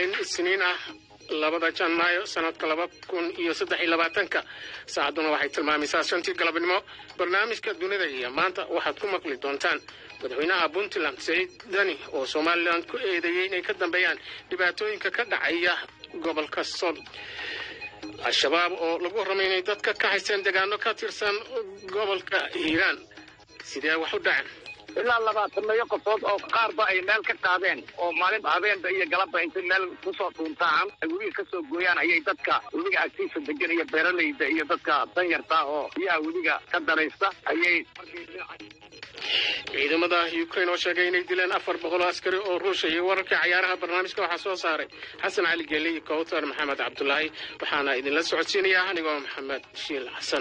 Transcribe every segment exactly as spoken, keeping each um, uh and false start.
maalin isniin ah labada janaayo sanadka laba kun iyo saddex iyo labaatanka saacaduna waxay tilmaamaysaa shantii galabnimo barnaamijka dunida iyo maanta waxaad ku maqli doontaan madaxweynaha Puntland Said Dani oo Somaliland ku eedeeyay inay ka dambeeyaan dhibaatooyinka ka dhacaya gobolka Sool al-shabaab oo lagu horumarinay dadka ka haysan deegaano ka tirsan gobolka Hiiraan sidee wax u dhacay ilaa labaatan meeyo qofood oo qaarba ay meel ka qaadeen oo maalin habeenba iyo galabba inta meel ku soo dhuuntaan ay weli ka soo gooyaan ayay dadka weliga agtiisa degan iyo beeralayda iyo dadka danyarta oo biyaha weliga ka daraysta ayay ciidamada Ukraine oo sheegay inay dileen afar boqol askari oo Ruushka iyo wararka ciyaaraha barnaamijka waxa soo saaray Xasan Cali Geli iyo Kowtar Maxamed Cabdullaahi waxaana idin la socodsiinayaa anigoo Maxamed Shiil Xasan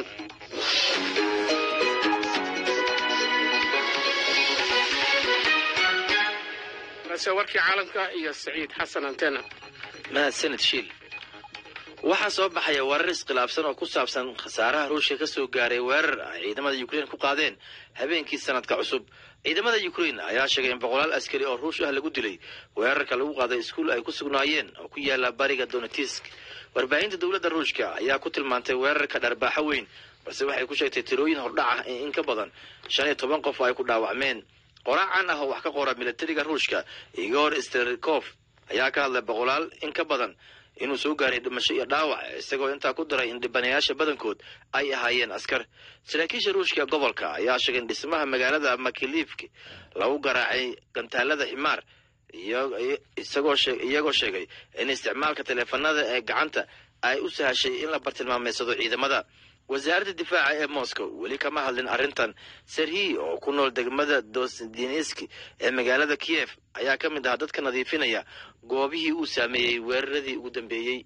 warkii caalamka iyo Saciid Xasan Antena mahadsanid Shiil waxa soo baxaya warar iskhilaafsan oo ku saabsan khasaaraha Ruushka ka soo gaaray weerar ciidamada Ukraine ku qaadeen habeenkii sanadka cusub ciidamada Ukraine ayaa sheegay in boqolaal askari oo Ruush ah lagu dilay weerarka lagu qaaday iskuul ay ku sugnaayeen oo ku yaala bariga Donetsk warbaahinta dawladda Ruushka ayaa ku tilmaantay weerarka dharbaaxa weyn balse waxay ku sheegtay tirooyin hordhac ah in ka badan shan iyo toban qof ay ku dhaawacmeen qoraacan ah oo wax ka qora militariga Ruushka Igor Sterikov ayaa ka hadlay boqolaal in ka badan inuu soo gaaray dhimasho iyo dhaawac isagoo inta ku daray in dhibanayaasha badankood ay ahaayeen askar saraakiisha Ruushka gobolka ayaa sheegay in dhismaha magaalada Makilivk lagu garaacay gantaalada Himar iyo isagoo sheegay iyagoo sheegay in isticmaalka teleefanada ee gacanta ay u sahashay in la bartilmaameedsado ciidamada wasaaradda difaaca ee Moscow weli kama hadlin arrintan Serhiy oo ku nool degmada Dostoyevsky ee magaalada Kiev ayaa ka mid ah dadka nadiifinaya goobihii uu saameeyay weeraradii ugu dambeeyay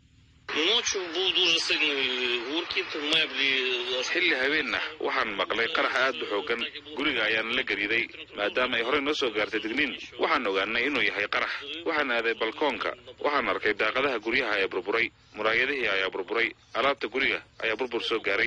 xilli habeenna waxaan maqlay qarax aad u xoogan guriga ayaan la gariiday maadaama ay hore noo soo gaartay digniin waxaan ogaanay inuu yahay qarax waxaan aaday balkoonka waxaan arkay daaqadaha guryaha ee burburay muraayadihii ayaa burburay alaabta guriga ayaa burbur soo gaaray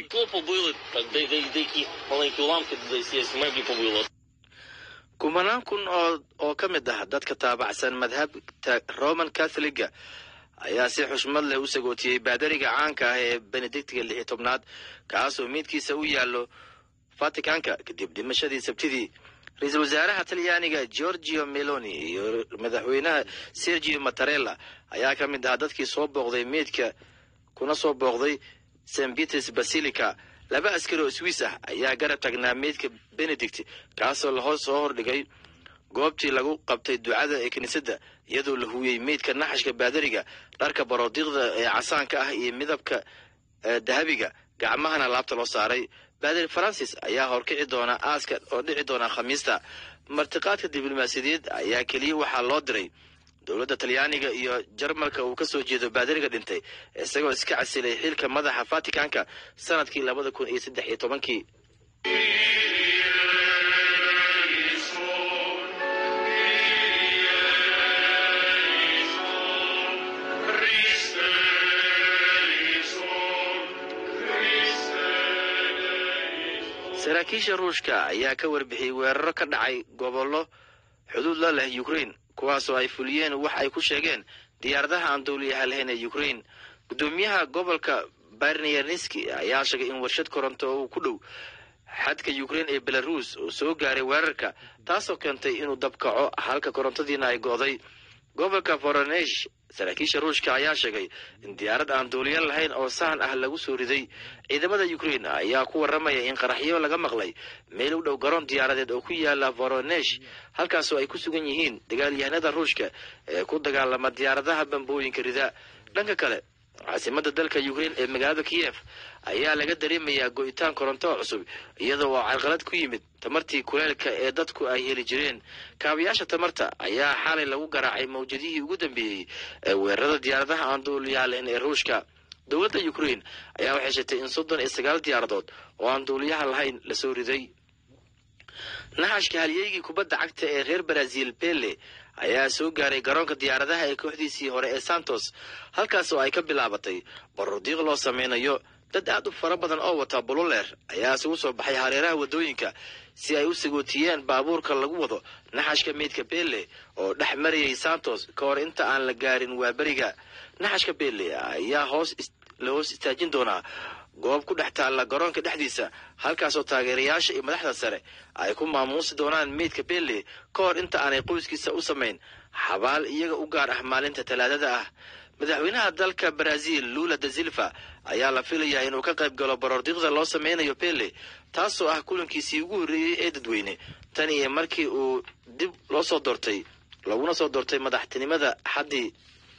kumanaan kun oo oo ka mid ah dadka taabacsan madhabta Roman Catholic ayaa si xushmad leh u sagootiyay baadariga caanka ah ee Benedictga lix iyo tobnaad kaasoo midkiisa u yaalo Vaticanka kadib dhimashadii Sabtidii ra'iisul wasaaraha Talyaaniga Giorgio Meloni iyo madaxweynaha Sergio Mattarella ayaa ka mid ah dadkii soo booqday meedka kuna soo booqday Saint Peter's Basilica laba askari oo Swiss ah ayaa garab tagnaa meedka Benedict kaasoo la hoos soo hordhigay goobtii lagu qabtay ducada ee kiniisadda iyadoo la huuyay meedka naxashka baadariga dharka baroodiqda ee casaanka ah iyo midabka dahabiga gacmahana laabta loo saaray baadari Francis ayaa horkici doona aaska oo dhici doona Khamiista martiqaadka diblomaasiyadeed ayaa kaliya waxa loo diray dawladda Talyaaniga iyo Jarmalka uu ka soo jeedo baadariga dhintay isagoo iska casilay xilka madaxa Vaticanka sanadkii laba kun iyo saddex iyo toban saraakiisha Ruushka ayaa ka warbixiyay weeraro ka dhacay gobollo xuduud la leh Ukraine kuwaas oo ay fuliyeen wax ay ku sheegeen diyaaradaha aan dawliyaha lahayn ee Ukraine gudoomiyaha gobolka Barnyanski ayaa sheegay in warshad koronto uu ku dhow xadka Ukraine ee Belarus oo soo gaaray weerarka taasoo keentay inuu dab kaco halka korontadiina ay go'day gobolka Voronezh saraakiisha Ruushka ayaa sheegay in diyaarad aan dawliyaha lahayn oo sahan ah lagu soo riday ciidamada Ukraine ayaa ku waramaya in qaraxyo laga maqlay meel u dhow garoon diyaaradeed oo ku yaala Voronezh halkaas oo ay ku sugan yihiin dagaalyahanada Ruushka ee ku dagaalama diyaaradaha bambooyinka rida dhanka kale caasimada dalka Ukraine ee magaalada Kiev ayaa laga dareemayaa go'itaan koronto cusub iyadoo oo carqalad ku yimid tamartii kuleelka ee dadku ay heli jireen kaabiyaasha tamarta ayaa xalay lagu garaacay mawjadihii ugu dambeeyay ee weerarada diyaaradaha aan dawliyaha lahayn ee Ruushka dawladda Ukraine ayaa waxay sheegtay in soddon iyo sagaal diyaaradood oo aan dawliyaha lahayn la soo riday naxashka halyeeyga kubadda cagta ee reer Brazil Pele ayaa soo gaaray garoonka diyaaradaha ee kooxdiisii hore ee Santos halkaas oo ay ka bilaabatay baroodiiq loo sameeyo dad aad u fara badan oo wata bululeer ayaa isugu soo baxay hareeraha wadooyinka si ay u sagootiyeen baabuurka lagu wado naxashka meydka Pele oo dhex mariyay Santos ka hor inta aan la gaarin waabariga. naxashka Pele ayaa hoos la hoos istaajin doonaa goob ku dhex taalla garoonka dhexdiisa, halkaas oo taageerayaasha iyo madaxda sare ay ku maamuusi doonaan meydka Pele ka hor inta aanay qoyskiisa u samayn xabaal iyaga u gaar ah maalinta Talaadada ah. madaxweynaha dalka Brazil Lula da Silva ayaa la filayaa inuu ka qayb galo baroordiiqda loo sameynayo Pele, taasoo ah kulankiisii ugu horreeyay ee dadweyne tan iyo markii uu dib loo soo doortay laguna soo doortay madaxtinimada xaddii.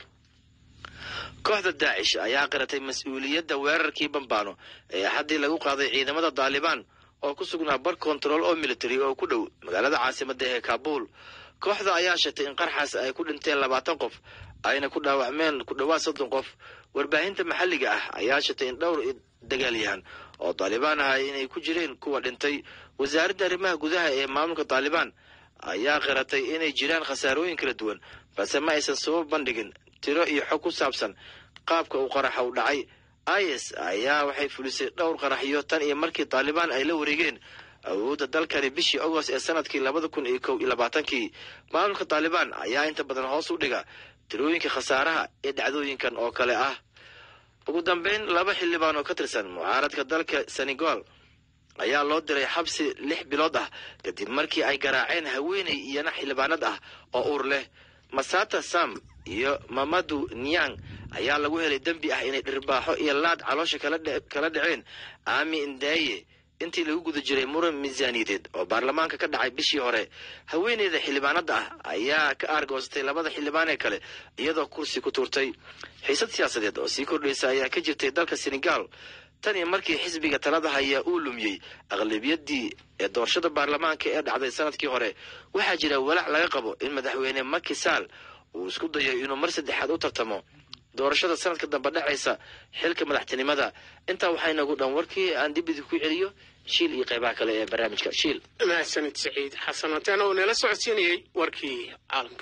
kooxda Daesh ayaa qiratay mas'uuliyadda weerarkii Bambano ee xaddii lagu qaaday ciidamada Taliban oo ku sugnaa bar control oo military oo ku dhow magaalada caasimadda ee Kabul. kooxda ayaa sheegtay in qarxaas ay ku dhinteen labaatan qof ayna ku dhaawacmeen ku dhawaad soddon qof. warbaahinta maxalliga ah ayaa sheegtay in dhowr dagaalyahan oo Taliban ah inay ku jireen kuwa dhintay. wasaaradda arrimaha gudaha ee maamulka Taliban ayaa qiratay inay jiraan khasaarooyin kala duwan, balse ma aysan soo bandhigin tiro iyo xog ku saabsan qaabka uu qaraxa u dhacay. I S ayaa waxay fulisay dhowr qaraxyo tan iyo markii Taliban ay la wareegeen awoodda dalkani bishii August ee sanadkii labada kun iyo kow iyo labaatankii. maamulka Taliban ayaa inta badan hoos u dhiga tirooyinka khasaaraha ee dhacdooyinkan oo kale ah. ugu dambeyn, laba xildhibaan oo ka tirsan mucaaradka dalka Senegal ayaa loo diray xabsi lix bilood ah kadib markii ay garaaceen haweeney iyana xildhibaanad ah oo uur leh. Masata Sam iyo Mamadou Niang ayaa lagu helay dambi ah inay dhirbaaxo iyo laad caloosha kala kala dhaceen Ami Ndaye intii lagu guda jiray muran miisaaniyadeed oo baarlamaanka ka dhacay bishii hore. haweeneyda xildhibaanada ah ayaa ka argoostay labada xildhibaan ee kale iyadoo kursi ku tuurtay. xiisad siyaasadeed oo sii kordhaysa ayaa ka jirtay dalka Senegal tan iyo markii xisbiga talada haya uu lumiyey aqlabiyadii ee doorashada baarlamaanka ee dhacday sanadkii hore. waxaa jira walaac laga qabo in madaxweyne Macky Sall uu isku dayo inuu mar saddexaad u tartamo doorashada sanadka dambe dhacaysa xilka madaxtinimada. intaa waxaa inagu dhan warkii aan dib idinku celiyo Shiil iyo qaybaha kale ee barnaamijka. Shiil. mahadsanid Saciid Xasan Otaan oo nala socodsiinayay warkii caalamka.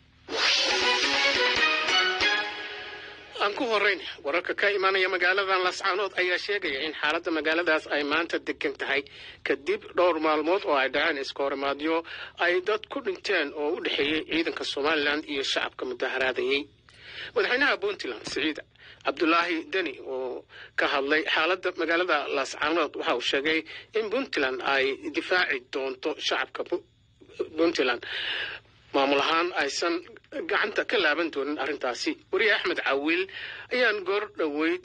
aan ku horeyn wararka ka imaanaya magaalada Laascaanood ayaa sheegaya in xaaladda magaaladaas ay maanta degan tahay kadib dhowr maalmood oo ay dhaceen iskoorimaadyo ay dad ku dhinteen oo u dhexeeyay ciidanka Somaliland iyo shacabka mudaharaadayay. madaxweynaha Puntland Siciid Cabdullaahi Deni oo ka hadlay xaaladda magaalada Laascaanood waxa uu sheegay in Puntland ay difaaci doonto shacabka Puntland maamul ahaan aysan gacanta ka laaban doonin arrintaasi. wariye Axmed Caawil ayaan goor dhaweyd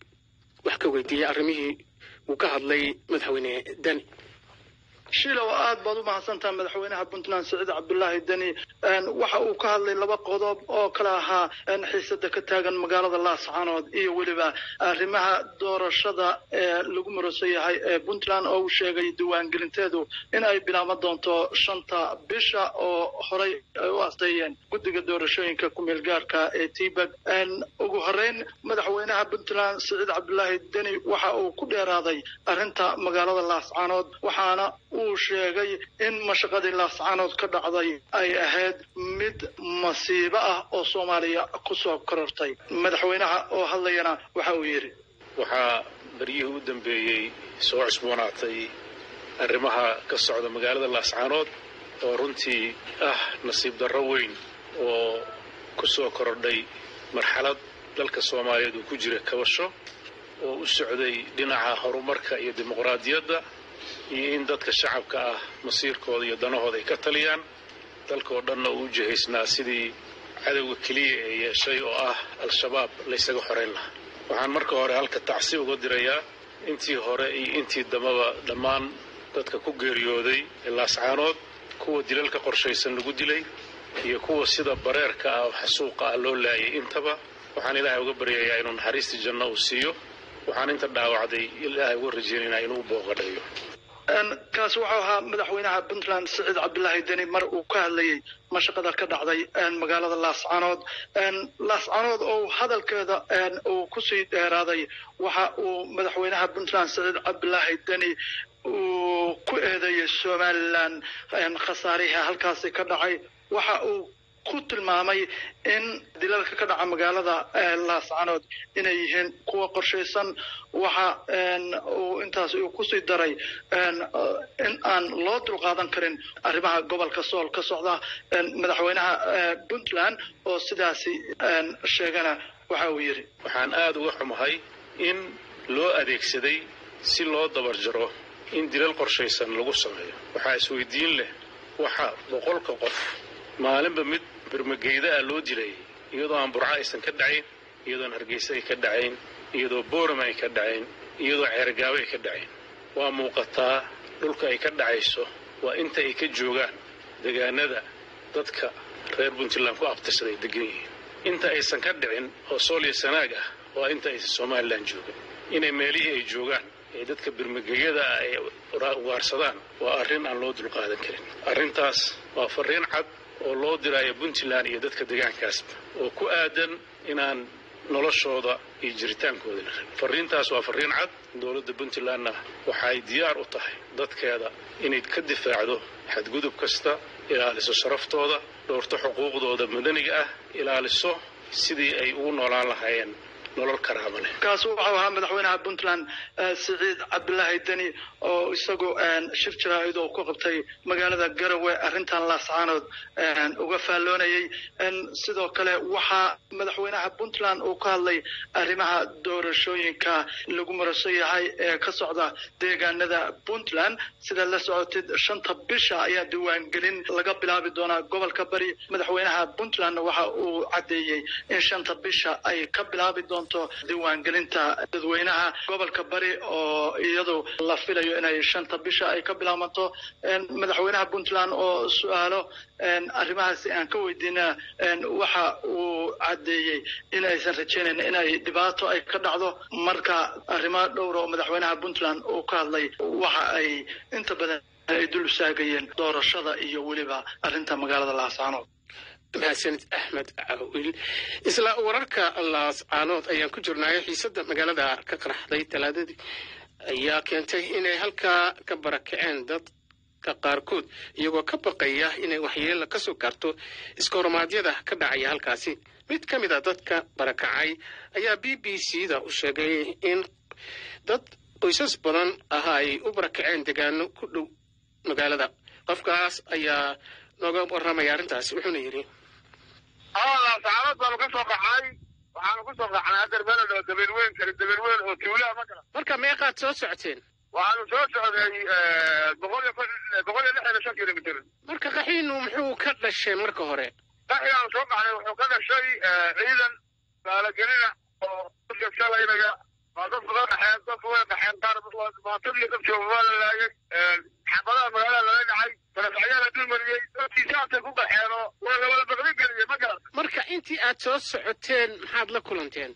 wax ka weydiiyay arrimihii uu ka hadlay madaxweyne Deni. shiilow aad baad u mahadsantahay madaxweynaha Puntland Siciid Cabdullaahi Deni waxa uu ka hadlay laba qodob oo kala ahaa xiisada ka taagan magaalada Laascaanood iyo waliba arrimaha doorashada ee lagu marasay yahay ee Puntland oo uu sheegay diiwaangelinteedu in ay bilaaban doonto shanta bisha oo horey ay u asteeyeen guddiga doorashooyinka ku meel gaarka ee Tibet. ugu horeyn madaxweynaha Puntland Siciid Cabdullaahi Deni waxa uu ku dheeraaday arrinta magaalada Laascaanood, waxaana uu sheegay in mashaqadii Laascaanood ka dhacday ay ahayd mid masiibo ah oo Soomaaliya ku soo korortay. madaxweynaha oo hadlayana waxa uu yiri waxaa bariyihii u dambeeyey soo cusboonaatay arrimaha ka socda magaalada Laascaanood oo runtii ah nasiib darro weyn oo ku soo korodhay marxalad dalka Soomaaliyeed uu ku jira kabasho oo u socday dhinaca horumarka iyo dimuqraadiyadda iyo in dadka shacabka ah masiirkooda iyo danahooda ay ka taliyaan dalkoo dhanna uu jihaysnaa sidii cadowga keliya ee yeeshay oo ah al-shabaab laysaga xoreyn lahaa. waxaan marka hore halka tacsi uga dirayaa intii hore iyo intii dambaba dhammaan dadka ku geeriyooday ee Laascaanood, kuwa dilalka qorshaysan lagu dilay iyo kuwa sida bareerka ah xasuuqa ah loo laayay intaba. waxaan ilaahay uga baryayaa inuu naxariista janno uu siiyo. waxaan inta dhaawacday ilaahay uga rajaynaynaa inuu booqadhayo. kaas wuxuu ahaa madaxweynaha Puntland Siciid Cabdullaahi Deni mar uu ka hadlayay mashaqada ka dhacday magaalada Laascaanood. Laascaanood oo hadalkeeda uu ku sii dheeraaday waxa uu madaxweynaha Puntland Siciid Cabdullaahi Deni uu ku eedeeyay Somaliland khasaariha halkaas ka dhacay. waxa uu ku tilmaamay in dilalka ka dhaca magaalada laascaanood inay yihiin kuwa qorshaysan waxa uu intaas uu ku sii daray in aan loo dulqaadan karin arrimaha gobolka sool ka socda madaxweynaha puntland oo sidaasi sheegana waxa uu yiri waxaan aad uga xumahay in loo adeegsaday si loo dabar jaro in dilal qorshaysan lagu sameeyo waxaa isweydiin leh waxa boqolka qof maalinba mid birmageyda ah loo dilay iyadoo aan burca aysan ka dhacayn iyadoo hargeysa ay ka dhacayn iyadoo boorama ay ka dhacayn iyadoo ceergaabe ay ka dhacayn waa muuqataa dhulka ay ka dhacayso waa inta ay ka joogaan deegaanada dadka reer puntland ku abtirsaday degan yihiin inta aysan ka dhicin oo sooliya sanaag ah waa inta aysan somalilan joogin inay meelihii ay joogaan ee dadka birmageyada ah ay ugaarsadaan waa arrin aan loo dulqaadan karin arrintaas waa fariin cad oo loo diraayo puntland iyo dadka deegaankaasba oo ku aadan inaan noloshooda iyo jiritaankooda la rabin fariintaas waa fariin cad dowladda puntlandna waxay diyaar u tahay dadkeeda inay ka difaacdo xadgudub kasta ilaaliso sharaftooda dhowrto xuquuqdooda madaniga ah ilaaliso sidii ay ugu noolaan lahaayeen nolol karaama leh kaas wuxuu ahaa madaxweynaha puntland siciid cabdulaahi deni oo isagu shir jaraa'id oo ku qabtay magaalada garowe arrintan laascaanood uga faalloonayay sidoo kale waxaa madaxweynaha puntland uu ka hadlay arrimaha doorashooyinka lagu maraso yahay ee ka socda deegaanada puntland sida la socotid shanta bisha ayaa diiwaangelin laga bilaabi doonaa gobolka bari madaxweynaha puntland waxa uu caddeeyey in shanta bisha ay ka bilaabi doonto diiwaangelinta dadweynaha gobolka bari oo iyadu la filayo inay shanta bisha ay ka bilaabanto madaxweynaha puntland oo su'aalo arrimahaasi aan ka weydiina waxa uu caddeeyey in aysan rajaynayn inay dhibaato ay ka dhacdo marka arrimaha dhowr oo madaxweynaha puntland uu ka hadlay waxa ay inta badan ay dul saagayeen doorashada iyo weliba arrinta magaalada laascaanood mahadsanid axmed cawil isla wararka laascaanood ayaan ku jirnaayo xiisada magaalada ka qaraxday talaadadii ayaa keentay inay halkaa ka barakaceen dadka qaarkood iyagoo ka baqaya inay waxyeelo ka soo gaarto iska hormaadyada ka dhacaya halkaasi mid ka mid a dadka barakacay ayaa b b c da u sheegay in dad qoysas badan ah ay u barakaceen deegaano ku dhow magaalada qofkaas ayaa nooga warramaya arrintaasi wuxuuna yidhi laascaanood baanu ka soo qaxay waxaanu ku soo qaxnay haddeer meeladha dabeelweyn kale dabeelweyn oo tuulaha ma kala marka meeqaad soo socoteen waxaanu soo socday boqol iyo boqol iyo lixdan iyo shan kilomitir marka qaxiinu muxuu ka dhashay marka hore qaxi aanu soo qaxnay wuxuu ka dhashay ciidan baalagelina oo shalaynaga waa dad badan dhaxeen dadku way dhaxeen qaar maatad iyo dad jooga la laayay xabadaha magaalada laga dhacay madaxweynaha dulmariyey dadkiisaasay ku dhaxeenoo waa la wada baqdi geliyey ma garata marka intii aad soo socoteen maxaad la kulanteen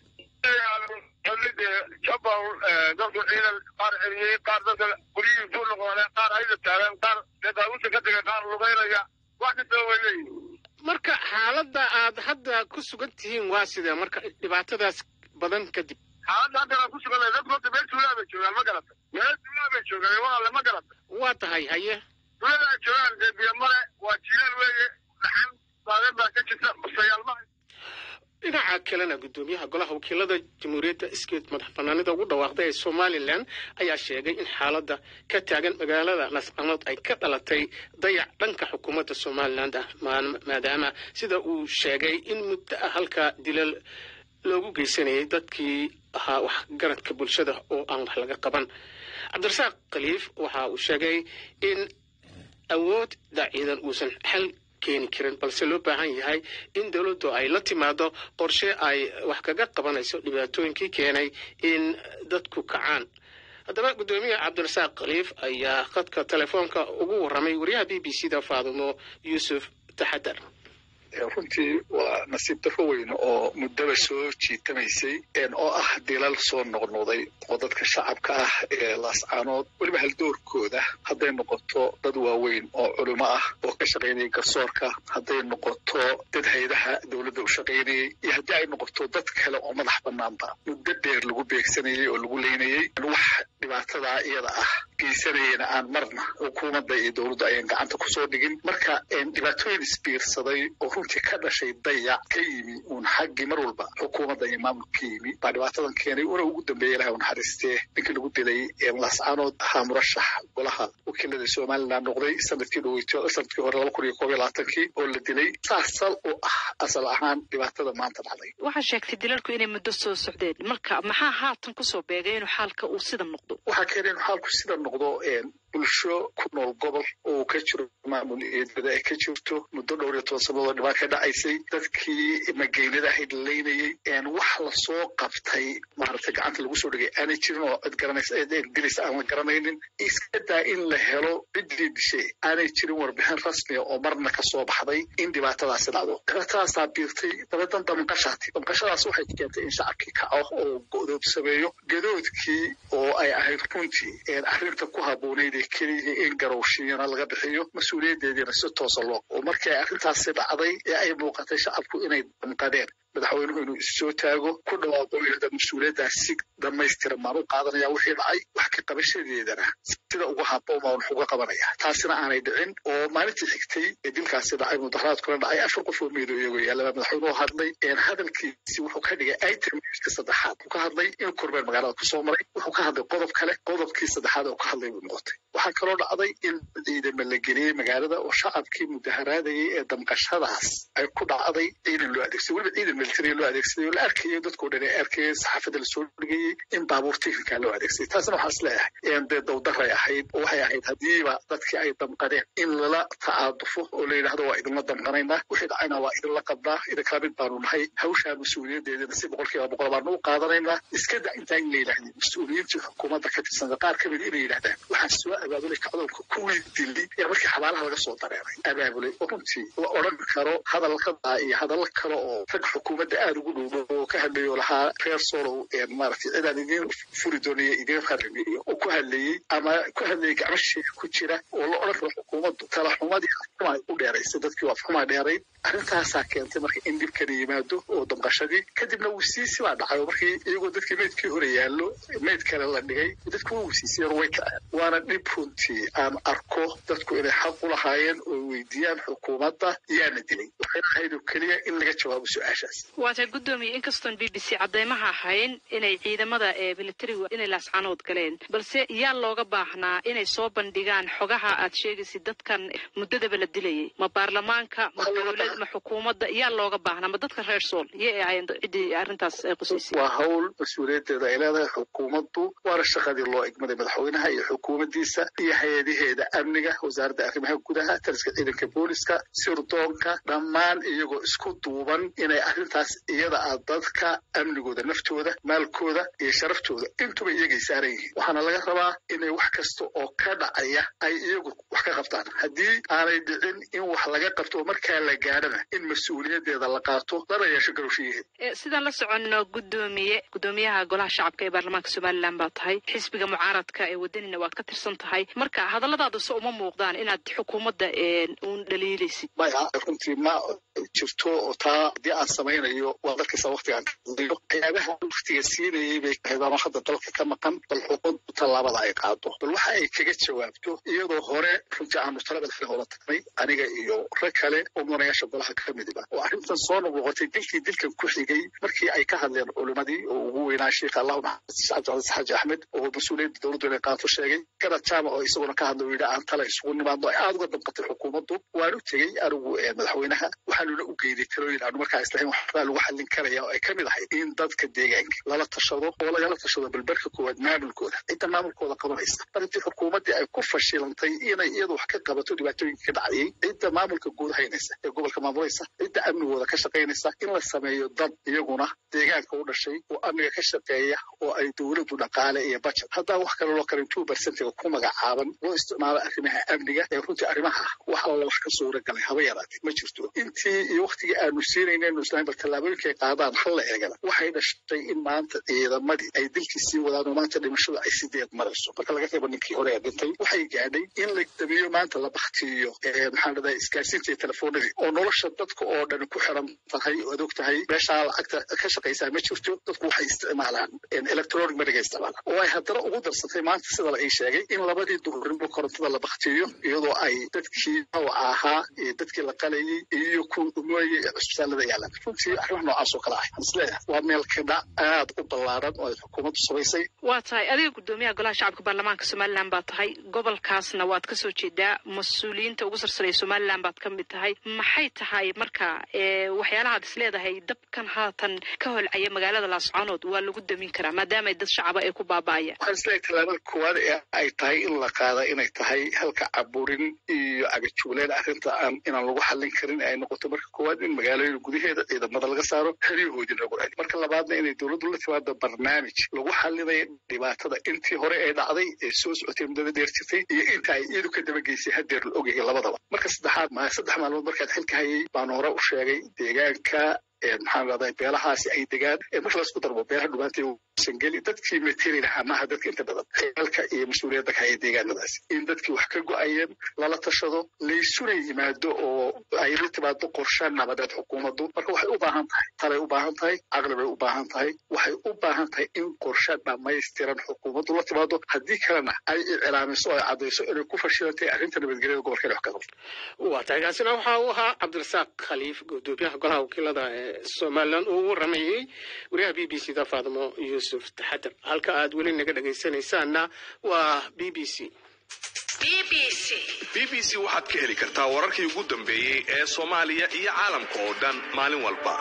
jabal dadku ciidan qaar celiyey qaar dadka guryihii ku noqoneen qaar ayda taagan qaar daawusa ka tegay qaar lugaynaya wax kastoo way leeyihin marka xaaladda aad hadda ku sugan tihiin waa sidee marka dhibaatadaas badan kadib xaaladda hadda aan ku sugannahay dadku horta meel tuulaa bay joogaan ma garata meel tuulaa bay joogaan walaale ma garata waa tahay haye tuulada ay joogaan dee biyo male waa jilaal weeye dhaxan baadeen baa ka jirta basayaalmaha dhinaca kalena guddoomiyaha golaha wakiilada jamhuuriyadda iskeed madax banaanida ugu dhawaaqday ee somalilan ayaa sheegay in xaaladda ka taagan magaalada laascaanood ay ka dhalatay dayac dhanka xukuumadda somaliland ah maadaama sida uu sheegay in muddo ah halkaa dilal loogu geysanayay dadkii ahaa waxgaradka bulshada oo aan wax laga qaban cabdirasaaq khaliif waxa uu sheegay in awoodda ciidan uusan xal keeni karin balse loo baahan yahay in dowladdu ay la timaado qorshe ay wax kaga qabanayso dhibaatooyinkii keenay in dadku kacaan haddaba guddoomiye cabdirasaaq khaliif ayaa khadka telefoonka ugu warramay wariyaha b b c da faadumo yuusuf taxadar runtii waa nasiib darro weyn oo muddaba soo jiitamaysay oo ah dilal soo noqnoqday oo dadka shacabka ah ee laascaanood weliba haldoorkooda hadday noqoto dad waaweyn oo culimo ah oo ka shaqaynayay garsoorka hadday noqoto dad haydaha dowladda u shaqaynayay iyo haddii ay noqoto dad kale oo madax bannaanba muddo dheer lagu beegsanayay oo lagu leynayay wax dhibaatadaa iyada ah geysanayana aan marna xukuumadda iyo dowladda ayaan gacanta kusoo dhigin marka dhibaatooyin isbiirsaday oo runtii ka dhashay dayac ka yimi uun xaggii mar walba xukuumadda iyo maamulka ka yimi baa dhibaatadan keenay una ugu dambeeyay ilahay u naxariistee ninkii lagu dilay laascaanood ahaa murashax golaha wakiilada somaliland noqday sanadkii dhaweyto sanadkii hore laba kun iyo koob iyo labaatankii oo la dilay saasal u ah asal ahaan dhibaatada maanta dhacday. waxaa sheegtay dilalku inay muddo soo socdeen marka maxaa haatan kusoo beegay inuu xaalka uu sida noqdo? waxaa keenay inuu xaalku sida noqdo bulsho ku nool gobol oo ka jiro maamul eedada ay ka jirto muddo dhowr iyo toban sannadood dhibaato ka dhacaysay dadkii mageynada ahayd laynayay wax la soo qabtay maaragtay gacanta lagu soo dhigay aanay jirin oo cid garanaysa dilis aan la garanaynin iska daa in la helo ciddii dishay aanay jirin warbixin rasmiya oo marna ka soo baxday in dhibaatadaasi dhacdo. dhibaatadaasaa biirtay dabadan damqashaati damqashadaas waxay keentay in shacabkii kaco oo go'dood sameeyo gadoodkii oo ay ahayd runtii arrinta ku habboonayd keliya in garowshiyana laga bixiyo mas-uuliyaddeediina si toosa loo oo markii ay arrintaasi dhacday ee ay muuqatay shacabku inay damqadeen madaxweynuhu inuu issoo taago ku dhawaaqo yidhahda mas-uuliyaddaas si dhamaystiran maan u qaadanaya wixii dhacay wax ka qabashadeedana sida ugu habboon baan wax uga qabanaya taasina aanay dhicin oo maalintii xigtay ee dilkaasi dhacay mudaharaadkuna dhacay afar qof oo miido iyagoo yaallaba madaxweynuhu hadlay hadalkiisi wuxuu ka dhigay itemka saddexaad wuxuu ka hadlay inuu kormeer magaalada kusoo maray wuxuu ka hadlay qodob kale qodobkii saddexaad oo ka hadlay buu noqotay. waxaa kaloo dhacday in ciidama la geliyey magaalada oo shacabkii mudaharaadayay ee damqashadaas ay ku dhacday ciidan loo adeegsaday weliba ciidan military loo adeegsaday oo la arkayay dadkoo dhan ay arkayeen saxaafadda lasoo dhigayay in baabuur tiifinkaa loo adeegsaday taasna waxaa is leeyahay dee dawdaray ahayd oo waxay ahayd haddiiba dadkii ay damqadeen in lala tacaadufo oo la yidhaahdo waa idinla damqanaynaa wixii dhacayna waa idinla qabnaa idinkala mid baanu nahay hawshaa mas-uuliyadeedana si boqolkiiba boqol baanu u qaadanaynaa iska da intaa in la yidhahdeen mas-uuliyiintii xukuumadda ka tirsan qaar ka mid inay yidhahdaan waxaa soo abaabulay kacdoonka kuwii dilay ee markii xabaalaha laga soo dareeray abaabulay oo runtii la odhan karo hadalkadaa iyo hadallo kale oo rag xukuumadda aada ugu dhowdo oo ka hadlayo lahaa reer solow maaragtay cidaan idiin furi doonaya idiin qarrimeeyo oo ku hadlayey ama ku hadlayay gacmo sheeg ku jira oo la odhan karo xukuumaddu talaxumadii afxumaa u dheeraysay dadkii waa afxumaa dheerayd arrintaasaa keentay marka in dhibkana yimaado oo damqashadii kadibna wisiisi baa dhacay oo markii iyagoo dadkii meydkii hore yaallo meyd kale la dhigay dadku waa wisiisiyeen way kaceen waana dhib runtii aan arko dadku inay xaq u lahaayeen oo weydiiyaan xukuumadda yaana dilay waxayna ahayd oo keliya in laga jawaabo su-aashaas. waata guddoomiye inkastoon b b c caddaymaha ahayn inay ciidamada ee militarigu inay laascaanood galeen balse yaa looga baahnaa inay soo bandhigaan xogaha aad sheegaysid dadkan muddadaba la dilayay ma baarlamaanka ma dowlad ma xukuumadda yaa looga baahnaa ma dadka reer sool yay ahayn ciddii arrintaas ay qusaysay? waa hawl mas-uuliyaddeeda ay leedahay xukuumaddu waana shaqadii loo egmaday madaxweynaha iyo xukuumaddiisa iyo hay-adaheeda amniga wasaaradda arrimaha gudaha taliska ciidanka booliska sirdoonka dhammaan iyagoo isku duuban inay arrintaas iyada ah dadka amnigooda naftooda maalkooda iyo sharaftooda intuba iyagay saaran yihiin waxaana laga rabaa inay wax kasta oo ka dhacaya ay iyagu wax ka qabtaan haddii aanay dhicin in wax laga qabto oo markaa la gaadhana in mas-uuliyaddeeda la qaato lana yeesho garowshiyaheeda. sidaan la soconno guddoomiye guddoomiyaha golaha shacabka ee baarlamaanka somaliland baa tahay xisbiga mucaaradka ee wadanina waad ka tirsan tahay marka hadalladaada se uma muuqdaan inaad xukuumadda uun dhaliilaysid? maya runtii ma jirto oo taa haddii aan samaynayo waa dalkiisa waktigaan kaiyo waxyaabaha waktiga siinayay bay ahaydaan oo hadda dalka ka maqan bal xukuumaddu tallaabada ay qaado bal waxa ay kaga jawaabto iyadoo hore runtii aanu talada xil hoola tagnay aniga iyo rag kale oo mudanayaasha golaha ka midiba oo arrintan soo noqnoqotay dilkii dilkan ku xigay markii ay ka hadleen culimadii oo ugu weynaa sheekh allahu maxamed cabdicasiis xaaji axmed oo mas-uuliyadda dowladdu inay qaato sheegay kanad jaamac oo isaguna ka hadla oo yidhi aan tala isugu nimaadno ay aada uga damqatay xukuumaddu waan u tegey anigu madaxweynaha waxaanuna u geeday talooyin aanu markaa islahayn waxbaa lagu xallin karaya oo ay ka mid ahayd in dadka deegaanka lala tashado oo lagala tashado balbarka koowaad maamulkooda cidda maamulkooda qabanaysa markii xukuumaddii ay ku fashilantay inay iyadu wax ka qabato dhibaatooyinka ka dhacayay cidda maamulka guud haynaysa ee gobolka maamulaysa cidda amnigooda ka shaqaynaysa in la sameeyo dad iyaguna deegaanka u dhashay oo amniga ka shaqeeya oo ay dowladdu dhaqaale iyo bajet haddaa wax kale loo karin two percentiga ku magacaaban loo isticmaalo arrimaha amniga ee runtii arrimaha wax alla wax ka suura galay haba yaraatee ma jirto intii iyo waktigii aanu siinayneenu islahayn bal tallaabooyinkay qaadaan hal la eegana waxay dhashay in maanta ciidamadii ay dilkii sii wadaan oo maanta dhimashada ay sideed marayso marka laga reebo ninkii hore ee dhintay waxay gaadhay in la dabiyo maanta la baktiyo maxaan dhahdaa isgaarsiinta iyo telefoonadii oo nolosha dadka oo dhan ku xiran tahay oo ad og tahay meeshaa lacagta ka shaqaysaa ma jirto dadku waxay isticmaalaan electronic moneyga isticmaalaan oo ay haddana ugu darsatay maanta sida la ii sheegay in labadii duhurnimo korontada la baktiyo iyadoo ay dadkii nooca ahaa iyo dadkii la qalayay iyo ku mooye cusbitaalada yaalaan runtii arrimaha noocaas oo kale ah isleeyahay waa meel kidha aad u ballaaran oo ay xukuumaddu samaysay. waa tahay adiga gudoomiyaha golaha shacabka baarlamaanka somaliland baa tahay gobolkaasna waad ka soo jeedaa mas-uuliyiinta ugu sarsareeya somaliland baad ka mid tahay maxay tahay marka waxyaalahaad isleedahay dabkan haatan ka holcaya magaalada laascaanood waa lagu damin karaa maadaama dad shacaba ay ku baaba'ayaan? waxaan isleeyahay tallaabada koowaad ee ay tahay in la qaada inay tahay halka caburin iyo cagajuuleen arrinta aan inaan lagu xallin karin ay noqoto marka koowaad in magaalooyinka gudaheeda ciidamada laga saaro xeryahoodii lagu raadiyo marka labaadna inay dowladdu la timaado barnaamij lagu xallinayo dhibaatada intii hore ee dhacday ee soo socotay muddada dheer jirtay iyo inta ay iyadu ka dabageysay haddeer la ogyahay labadaba. marka saddexaad ma saddex maalmood markaad xilka hayay baan hore u sheegay deegaanka maxaan raday beelahaasi ay degaan marka la isku darbo beelaha dhubaantay sangeli dadkii metelina amaha dadka inta badan xeelka iyo mas-uuliyadda ka haya deegaanadaasi in dadkii wax ka go-ayeen lala tashado laysuna yimaado oo ay la timaado qorshe nabadeed xukuumaddu marka waxay u baahan tahay talay u baahan tahay caqli bay u baahan tahay waxay u baahan tahay in qorshe dhammaystiran xukuumaddu la timaado haddii kalena ay iclaamiso oo ay caddayso inay ku fashilantay arrinta nabadgelyada gobolkeena wax ka qabto. waa tahay kaasina waxa uu ahaa cabdirasaaq khaliif gudoomiyaha golaha wakiilada ee somaliland uu waramayey wariyaha b b c da faadimo yuusuf taxadar. halka aad weli naga dhegaysanaysaanna waa b b c. b b c waxaad ka heli kartaa wararkii ugu dambeeyey ee soomaaliya iyo caalamka oo dhan maalin walba.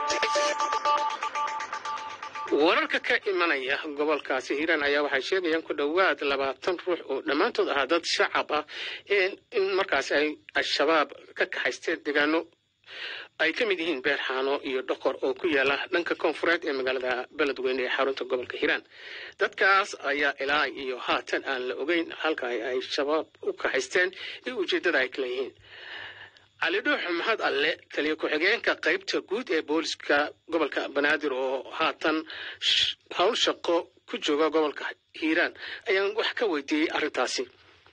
wararka ka imanaya gobolkaasi hiiraan ayaa waxay sheegayaan ku dhowaad labaatan ruux oo dhammaantood ahaa dad shacab ah in markaasi ay al-shabaab ka kaxaysteen deegaano ay ka mid yihiin beerxaano iyo dhoqor oo ku yaala dhanka koonfureed ee magaalada beledweyne ee xarunta gobolka hiiraan. dadkaas ayaa ilaa iyo haatan aan la ogeyn halka ay shabaab u kaxaysteen iyo ujeeddada ay kala yihiin. cali dhuux mahad alle taliya ku-xigeenka qaybta guud ee booliska gobolka banaadir oo haatan hawl shaqo ku jooga gobolka hiiraan ayaan wax ka weydiiyey arrintaasi.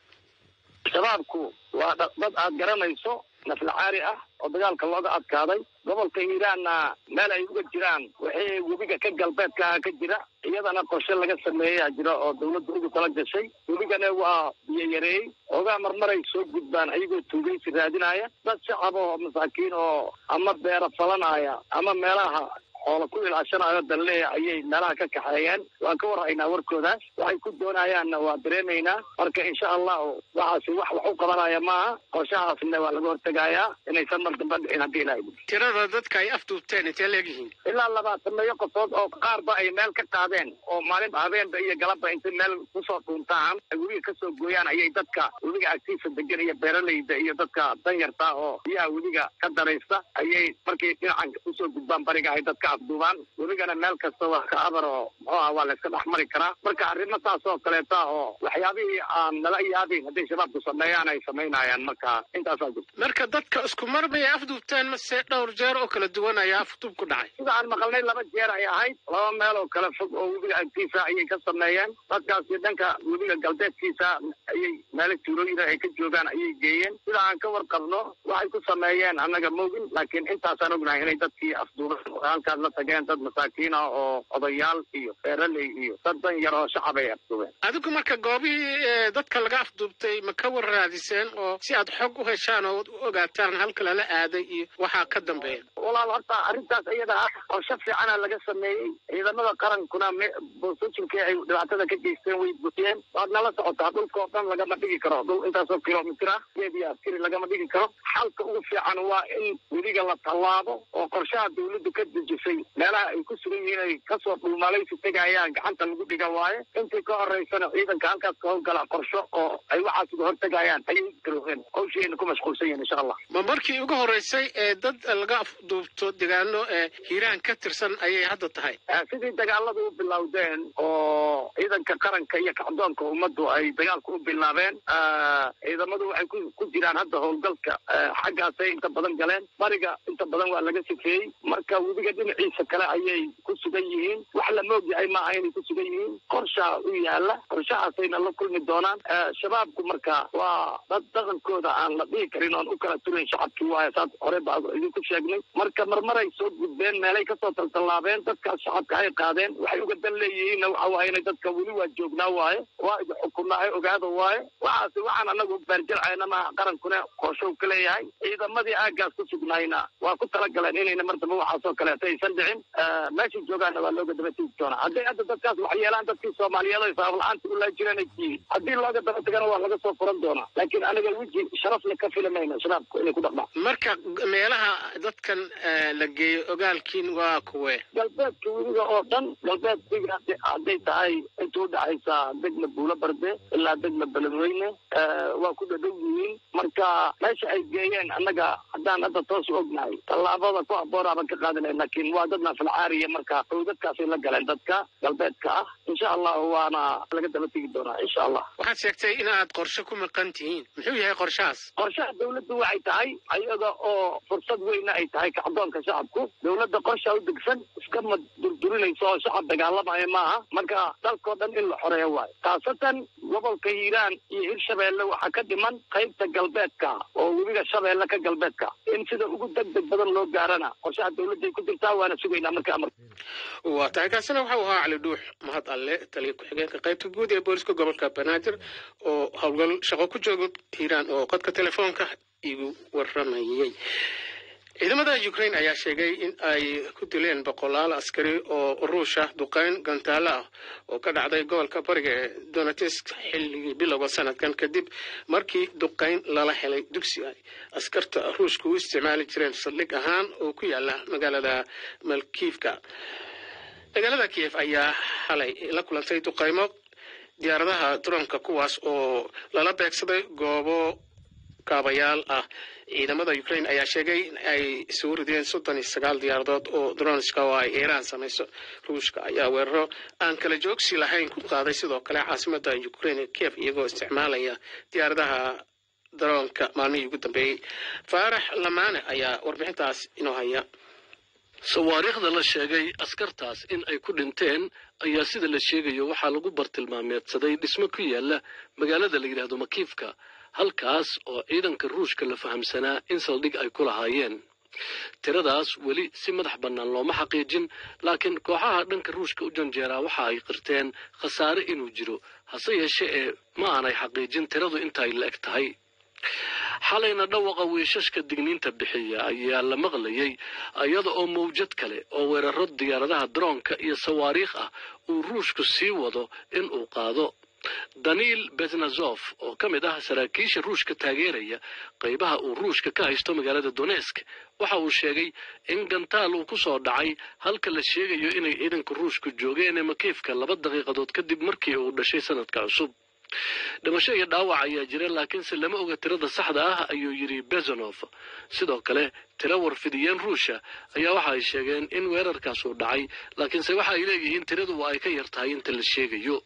shabaabku waa dad aad garanayso naflacaari ah oo dagaalka looga adkaaday gobolka hiiraanna meel ay uga jiraan waxay webiga ka galbeedka ka jira iyadana qorshe laga sameeyaa jira oo dawladdu ugu tala gashay webigana waa biyo yareeyey ogaa marmaray soo gudbaan ayagoo tuugaysi raadinaya dad shacab oo masaakiin oo ama beera falanaya ama meelaha oo ku ilaashanayo dalle ayay meelaha ka kaxeeyeen waan ka warhaynaa warkoodaas waxay ku doonayaanna waa dareemaynaa marka insha allah waxaasi wax wax u qabanaya maaha qorshahaasna waa laga hortegayaa inaysan mar dambe dhicin haddii ilaahay tirada dadka ay afduubteen intee leegyihiin ilaa labaatan meeyo qofood oo qaarba ay meel ka qaadeen oo maalin habeenba iyo galabba intay meel kusoo dhuuntaan ay webiga kasoo gooyaan ayay dadka webiga agtiisa degan iyo beeralayda iyo dadka danyarta oo biyaha webiga ka daraysta ayay markay dhinacan usoo gudbaan bariga ay dadka afduubaan webigana meel kasta waa ka abar oo muxuu ah waa la iska dhex mari karaa marka arrimo taas oo kaleeta oo waxyaabihii aan nala yaabin hadday shabaabku sameeyaan ay samaynayaan marka intaasaa jirta. marka dadka isku mar bay afduubteen mase dhowr jeer oo kala duwan ayaa afduub ku dhacay? sida aan maqalnay laba jeer ay ahayd laba meel oo kala fog oo webiga agtiisa ayay ka sameeyeen dadkaasi dhanka webiga galbeedkiisa ayay meelo tuulooyin ay ka joogaan ayay geeyeen sida aan ka warqabno waxay ku sameeyeen annaga moogin laakiin intaasaan ognahay inay dadkii afduubeen halkaas la tageen dad masaakiin ah oo odayaal iyo beeraley iyo dad dan yar oo shacab ay afduubeen. adigu marka goobihii dadka laga afduubtay ma ka warraadiseen oo si aad xog u heshaan oo u ogaataan halka lala aaday iyo waxaa ka dambeeya? walaal horta arrintaas iyada ah qorshe fiicana laga sameeyey ciidamada qarankuna boosooyinkii ay dhibaatada ka geysteen way buxiyeen waad nala socotaa dhulka oo dhan lagama dhigi karo dhul intaasoo kilomitir ah geediya askari lagama dhigi karo xalka ugu fiican waa in weliga la tallaabo oo qorshaha dawladdu ka dejisay meelaha ay ku sugan yihiin ay kasoo dhulmalaysi tegayaan gacanta lagu dhiga waaye intii ka horeysana ciidanka halkaas ka howlgala qorsho oo ay waxaas uga hortegayaan ayay garoobeen hawsheena ku mashquulsan yihiin insha allah. ma markii ugu horeysay ee dad laga afduubto deegaano ee hiiraan ka tirsan ayay hadda tahay? sidii dagaaladu u bilowdeen oo ciidanka qaranka iyo kacdoonka ummaddu ay dagaalku u bilaabeen ciidamadu waxay ku jiraan hadda howlgalka xaggaasay inta badan galeen bariga inta badan waa laga sifeeyey marka webiga dhinac dhinaciisa kale ayay ku sugan yihiin wax la moogyahay maaha inay ku sugan yihiin qorshaa u yaala qorshahaasayna la kulmi doonaan shabaabku marka waa dad dhaqankooda aan la dhihi karin oon u kala turayn shacabkii waayo saas hore baa idinku sheegnay marka marmaray soo gudbeen meelay kasoo taltallaabeen dadkaas shacabka ay qaadeen waxay uga dan leeyihiinna waxa waaye inay dadka weli waa joognaa waaye waa idi xukunnahay ogaada waaye waxaasi waxaan anagu baarjarcayna maaha qarankuna qooshow ka leeyahay ciidamadii aagaas ku sugnayna waa ku talagaleen inayna mar dambe waxaasoo kaleeto aysan dhicin meeshay joogaanna waa looga daba tegi doonaa hadday hadda dadkaas wax yeelaan dadkii soomaaliyeed ay sabab la-aanta u laa jireen ay tihiin haddii looga daba tagana waa laga soo furan doonaa laakiin aniga weji sharafle ka filamayna shabaabku inay ku dhaqmaan marka meelaha dadkan la geeyo ogaalkiin waa kuwe galbeedka weliga oo dhan galbeedkiga hadday tahay inta u dhexaysa degma buulo barde ilaa degma beledweyne waa ku dhadhow yihiin marka meesha ay geeyeen annaga haddaan hadda toos u ognahay tallaabada ku haboonaabaan ka qaadanay laakiin waa dad naafalcaariya marka qowdadkaasay la galeen dadka galbeedka ah insha allahu waana laga daba tegi doonaa insha allah waxaad sheegtay inaad qorshe ku maqan tihiin muxuu yahay qorshahaas qorshaha dawladdu waxay tahay ayaga oo fursad weyna ay tahay kacdoonka shacabku dawladda qorsha u degsan iskama durdurinayso oo shacab dagaalamaya maaha marka dalkoo dhan in la xoreeyo waayo khaasatan gobolka hiiraan iyo hirshabeelle waxaa ka dhiman qaybta galbeedka oo webiga shabeelle ka galbeedka in sida ugu degdeg badan loo gaarana qorshaha dawladday ku jirtaa waana sugaynaa marka amar waa tahay kaasina waxau ahaa cali dhuux mahad alle taliya ku-xigeenka qaybta guud ee booliska gobolka banaadir oo howlgal shaqo ku jooga hiiraan oo qadka telefoonka igu waramayay ciidamada Ukraine ayaa sheegay in ay ku dileen boqolaal askari oo ruush ah duqeyn gantaala ah oo ka dhacday gobolka bariga ee Donetsk xilligii bilowga sanadkan kadib markii duqeyn lala helay dugsi ay askarta ruushku u isticmaali jireen saldhig ahaan oo ku yaala magaalada Malkiivka magaalada Kiev ayaa xalay la kulantay duqeymo diyaaradaha dronka kuwaas oo lala beegsaday goobo kaabayaal ah ciidamada Ukraine ayaa sheegay in ay soo rideen soddon iyo sagaal diyaaradood oo dronska oo ay Iran samayso ruushka ayaa weeraro aan kala joogsi lahayn ku qaaday sidoo kale caasimadda Ukraine Kiev iyagoo isticmaalaya diyaaradaha dronka maalmihii ugu dambeeyay Faarax Lamaane ayaa warbixintaas inoo haya sawaariikhda la sheegay askartaas in ay ku dhinteen ayaa sida la sheegayo waxaa lagu bartilmaameedsaday dhismo ku yaala magaalada la yiraahdo Makiivka halkaas oo ciidanka ruushka la fahamsanaa in saldhig ay ku lahaayeen tiradaas weli si madax bannaan looma xaqiijin laakiin kooxaha dhanka ruushka u janjeeraa waxa ay qirteen khasaare inuu jiro hase yeeshee ee ma aanay xaqiijin tiradu intaay la eg tahay xalayna dhawaqa wiishashka digniinta bixiya ayaa la maqlayay iyada oo mawjad kale oo weeraro diyaaradaha droonka iyo sawaariikh ah uu ruushku sii wado in uu qaado Daniil Beznazov oo ka mid ah saraakiisha ruushka taageeraya qaybaha uu ruushka ka haysto magaalada Donetsk waxa uu sheegay in gantaal uu ku soo dhacay halka la sheegayo inay ciidanka ruushku joogeen Makiivka laba daqiiqadood kadib markii uu dhashay sanadka cusub dhimasho iyo dhaawac ayaa jira laakiin si lama oga tirada saxda ah ayuu yiri Bezanov sidoo kale tiro warfidiyeen ruusha ayaa waxa ay sheegeen in weerarkaas uu dhacay laakiin se waxa ay leeyihiin tiradu waa ay ka yartahay inta la sheegayo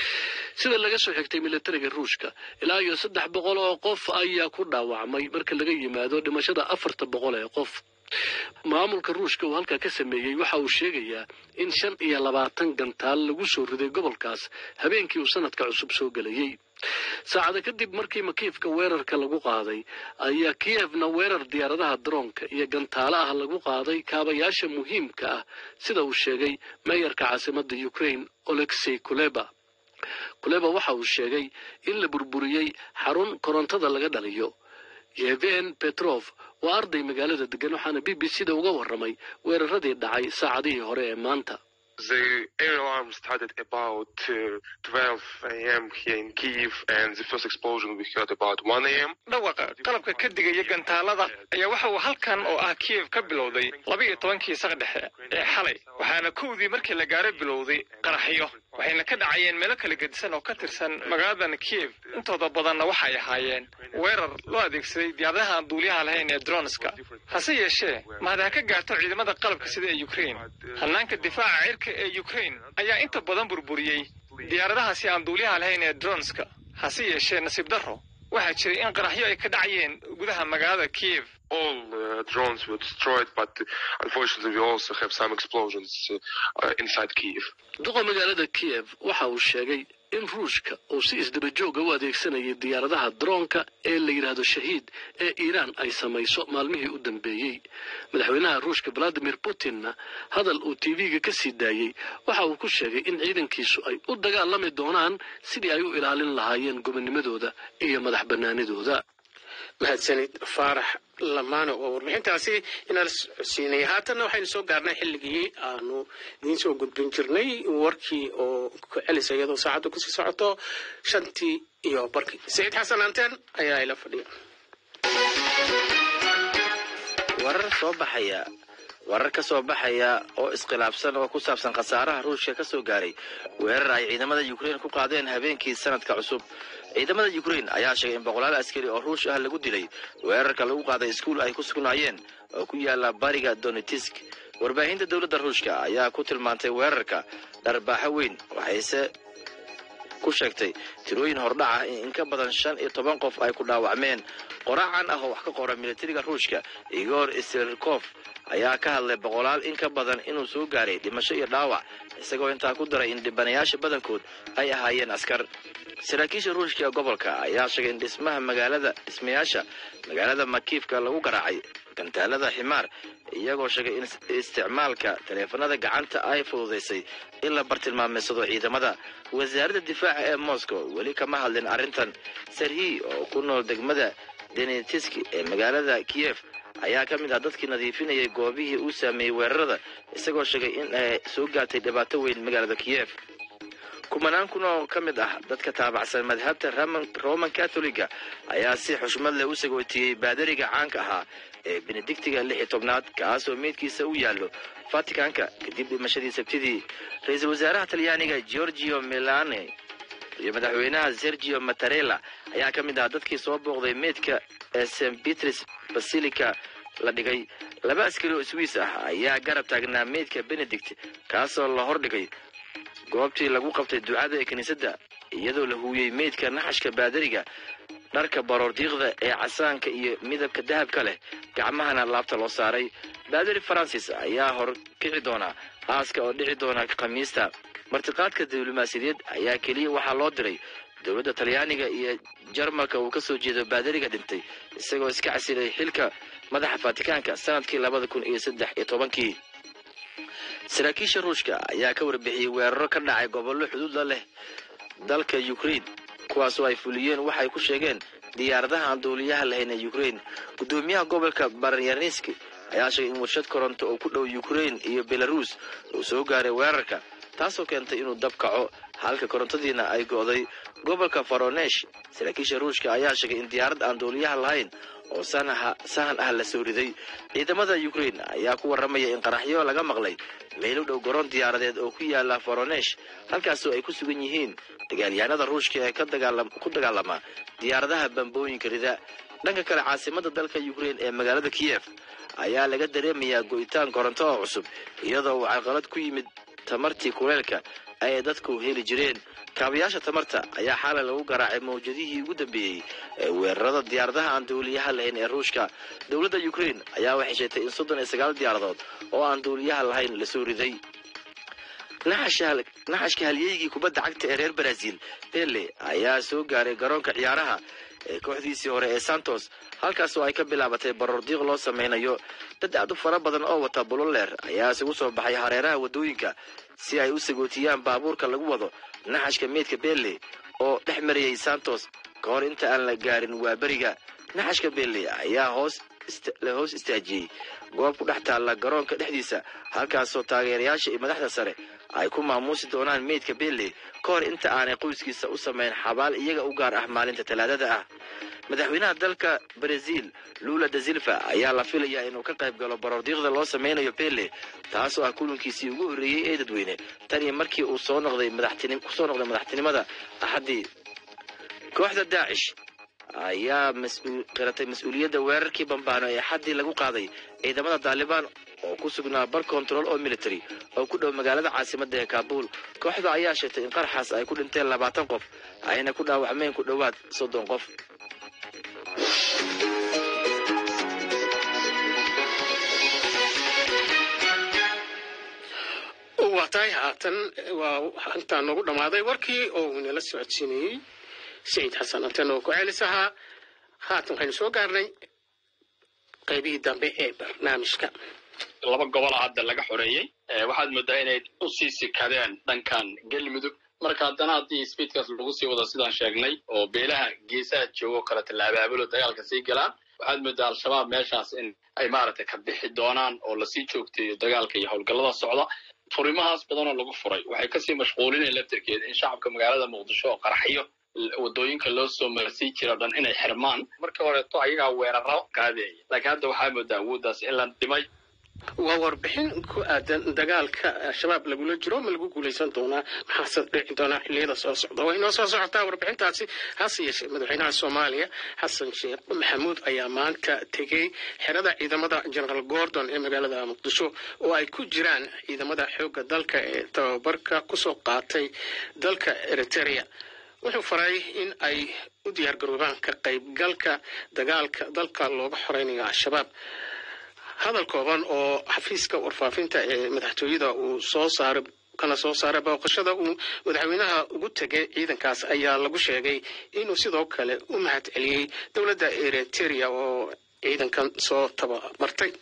sida laga soo xigtay militariga ruushka ilaa iyo saddex boqol oo qof ayaa ku dhaawacmay marka laga yimaado dhimashada afarta boqol ee qof maamulka ruushka uu halka ka sameeyay waxa uu sheegayaa in shan iyo labaatan gantaal lagu soo riday gobolkaas habeenkii uu sanadka cusub soo galayay saacada kadib markii Makiivka weerarka lagu qaaday ayaa Kievna weerar diyaaradaha droonka iyo gantaalaha lagu qaaday kaabayaasha muhiimka ah sida uu sheegay mayorka caasimadda Ukraine Oleksiy Kuleba Kuleba waxa uu sheegay in la burburiyay xarun korontada laga dhaliyo Yevhen Petrov waa arday magaalada degan waxaana B B C da uga warramay weeraradii dhacay saacadihii hore ee maanta The air alarm started about uh, twelve a m here in Kyiv, and the first explosion we heard about one a m dhawaqa qalabka ka digaya gantaalada ayaa waxa uu halkan oo ah Kyiv ka bilowday laba iyo tobankii saq dhexe ee xalay waxaana kowdii markii la gaaray bilowday qaraxyo waxayna ka dhacayeen meelo kala gedisan oo ka tirsan magaalada Kyiv intooda badanna waxay ahaayeen weerar loo adeegsaday diyaaradaha aan duuliyaha lahayn ee dronska hase yeeshee maadaama ka gaarto ciidamada qalabka sida ee Ukraine hanaanka difaaca cirka ee Ukraine ayaa inta badan burburiyay diyaaradahaasi aan duuliyaha lahayn ee dronska hase yeeshee nasiib darro waxaa jiray in qaraxyo ay ka dhacayeen gudaha magaalada Kiev. All uh, drones were destroyed, but unfortunately we also have some explosions uh, inside Kiev. duqa magaalada Kiev waxa uu sheegay in ruushka uu si isdaba joog ah u adeegsanayay diyaaradaha droonka ee la yiraahdo shahiid ee Iiraan ay samayso maalmihii u dambeeyay. madaxweynaha ruushka Vladimir Putin hadal uu T V-ga ka sii daayay waxa uu ku sheegay in ciidankiisu ay u dagaalami doonaan sidii ay u ilaalin lahaayeen gobonnimadooda iyo madax bannaanidooda. mahadsanid faarax lamaano oo warbixintaasi inaan siinay. haatanna waxaynu soo gaarnay xilligii aanu idiin soo gudbin jirnay warkii oo ku celisay iyadoo saacaddu kusii socoto shantii iyo barkii. saciid xasan anteen ayaa ila fadhiya. warar soo baxaya warar ka soo baxaya oo iskhilaafsan oo ku saabsan khasaaraha ruushka ka soo gaaray weerar ay ciidamada Ukraine ku qaadeen habeenkii sanadka cusub. ciidamada Ukraine ayaa sheegay in boqolaal askari oo Ruush ah lagu dilay weerarka lagu qaaday iskuul ay ku sugnaayeen oo ku yaala bariga Donetsk. warbaahinta dawladda Ruushka ayaa ku tilmaantay weerarka darbaaxa weyn waxayse ku sheegtay tirooyin hordhac ah in ka badan shan iyo toban qof ay ku dhaawacmeen. qoraacan ah oo wax ka qora militariga Ruushka Igor Isirkov ayaa ka hadlay boqolaal in ka badan inuu soo gaaray dhimasho iyo dhaawac, isagoo intaa ku daray in dhibanayaasha badankood ay ahaayeen askar. saraakiisha Ruushka ee gobolka ayaa sheegay in dhismaha magaalada dhismayaasha magaalada Makiivka lagu garaacay gantaalada ximaar, iyagoo sheegay in isticmaalka taleefanada gacanta ay fududeysay in la bartilmaameedsado ciidamada. wasaaradda difaaca ee Moscow weli kama hadlin arrintan. Serhiy oo ku nool degmada Donetsk ee magaalada Kiev ayaa ka mid ah dadkii nadiifinayay goobihii uu saameeyay weerarada, isagoo sheegay in ay soo gaartay dhibaato weyn magaalada Kiev. kumanaan kun oo ka mid ah dadka taabacsan madhabta Roman Catholic ayaa si xushmad leh u sagootiyay baadariga caanka ahaa ee Benedictiga lix iyo tobnaad kaasoo meedkiisa u yaallo Vaticanka kadib dhimashadii Sabtidii. ra'iisul wasaaraha Talyaaniga Giorgio Meloni iyo madaxweynaha Sergio Mattarella ayaa ka mid ah dadkii soo booqday meedka ee Saint Peter's Basilica la dhigay. laba askari oo Swiss ah ayaa garab taagnaa meedka Benedict kaasoo la hordhigay goobtii lagu qabtay ducada ee kiniisadda, iyadoo la huuyay meedka naxashka baadariga dharka baroordiiqda ee casaanka iyo midabka dahabka leh, gacmahana laabta loo saaray. baadari Francis ayaa hor kici doona aaska oo dhici doona Khamiista. martiqaadka diblomaasiyadeed ayaa keliya waxaa loo diray dowladda Talyaaniga iyo Jarmalka uu ka soo jeedo baadariga dhintay, isagoo iska casilay xilka madaxa Vaticanka sanadkii labada kun iyo saddex iyo tobankii. saraakiisha Ruushka ayaa ka warbixiyay weeraro ka dhacay gobollo xuduud la leh dalka Ukraine, kuwaasoo ay fuliyeen waxay ku sheegeen diyaaradaha aan duuliyaha lahayn ee Ukraine. gudoomiyaha gobolka Bryansk ayaa sheegay in warshad koronto oo ku dhow Ukraine iyo Belarus uu soo gaaray weerarka, taasoo keentay inuu dab kaco halka korontadiina ay go'day. gobolka Voronezh saraakiisha Ruushka ayaa sheegay in diyaarad aan duuliyaha lahayn oo sahan ah la soo riday. ciidamada Ukraine ayaa ku waramaya in qaraxyo laga maqlay meel u dhow garoon diyaaradeed oo ku yaala Voronezh, halkaasoo ay ku sugan yihiin dagaalyahanada Ruushka ee ka ku dagaalama diyaaradaha bambooyinka rida. dhanka kale caasimadda dalka Ukraine ee magaalada Kiev ayaa laga dareemayaa go'itaan koronto oo cusub, iyadoo uu caqabad ku yimid tamartii kuleelka ay dadku heli jireen. kaabayaasha tamarta ayaa xalay lagu garaacay mawjadihii ugu dambeeyay ee weerarada diyaaradaha aan duuliyaha lahayn ee Ruushka. dowladda Ukraine ayaa waxay sheegtay in soddon iyo sagaal diyaaradood oo aan duuliyaha lahayn la soo riday. naxashka halyeygii kubadda cagta ee reer Brazil Pele ayaa soo gaaray garoonka ciyaaraha ee kooxdiisii hore ee Santos, halkaasoo ay ka bilaabatay baroordiiq loo sameynayo. dad aad u fara badan oo wata bululeer ayaa isugu soo baxay hareeraha wadooyinka si ay u sagootiyaan baabuurka lagu wado naxashka meedka Pele oo dhex marayay Santos ka hor inta aan la gaarin waaberiga. naxashka Pele ayaa hoos la hoos istaajiyay goob ku dhex taalla garoonka dhexdiisa, halkaasoo taageerayaasha iyo madaxda sare ay ku maamuusi doonaan meedka Pele ka hor inta aanay qoyskiisa u sameyn xabaal iyaga u gaar ah maalinta Talaadada ah. madaxweynaha dalka Brazil Lula da Silva ayaa la filayaa inuu ka qayb galo baroordiiqda loo sameynayo Pele, taasoo ah kulankiisii ugu horreeyay ee dadweyne tan iyo markii uu soo noqday madaxtinimada ku soo noqday madaxtinimada Axadii. kooxda Daesh ayaa mas'uul qiratay mas'uuliyadda weerarkii bambaano ee Axadii lagu qaaday ciidamada Taliban oo ku sugnaa bar control oo military oo ku dhow magaalada caasimadda ee Kabul. kooxda ayaa sheegtay in qaraxaas ay ku dhinteen labaatan qof ayna ku dhaawacmeen ku dhowaad soddon qof. tahay haatan waa intaan noogu dhammaaday warkii oo nala socodsiinayey saciid xasan anteen oo ku celis ahaa haatan waxaynu soo gaarnay qaybihii dambe ee barnaamijka laba gobol hadda laga xoreeyey waxaad moodaa inay u sii sikadeen dhankan galmudug marka haddana haddii speedkaas lagu sii wado sidaan sheegnay oo beelaha geesaha joogo kala tallaabaabalo dagaalka sii galaan waxaad moodaa al-shabaab meeshaas in ay maaragtay ka bixi doonaan oo lasii joogteeyo dagaalka iyo howlgallada socda furimahaas badanoo lagu furay waxay kasii mashquulineen laftirkeeda in shacabka magaalada muqdisho oo qaraxyo wadooyinka loo soo marsii jira dhan inay xirmaan marka horeeto ayagaa weeraro qaadeeya laakiin hadda waxaa moodaa awooddaas in la dhimay waa warbixin ku aadan dagaalka shabaab lagula jiro ma lagu guulaysan doonaa maxaase dhici doonaa xilliyada soo socda way inoo soo socotaa warbixintaasi hase yeeshee madaxweynaha soomaaliya xasan sheekh maxamuud ayaa maanta tegey xerada ciidamada generaal gordon ee magaalada muqdisho oo ay ku jiraan ciidamada xoogga dalka ee tababarka kusoo qaatay dalka eritrea wuxuu faray in ay u diyaargaroobaan ka qaybgalka dagaalka dalka looga xoreynayo al-shabaab hadal kooban oo xafiiska warfaafinta ee madaxtooyada uu soo saaray kana soo saaray booqashada uu madaxweynaha ugu tegay ciidankaas ayaa lagu sheegay inuu sidoo kale u mahad celiyey dowladda eritrea oo ciidankan soo tababartay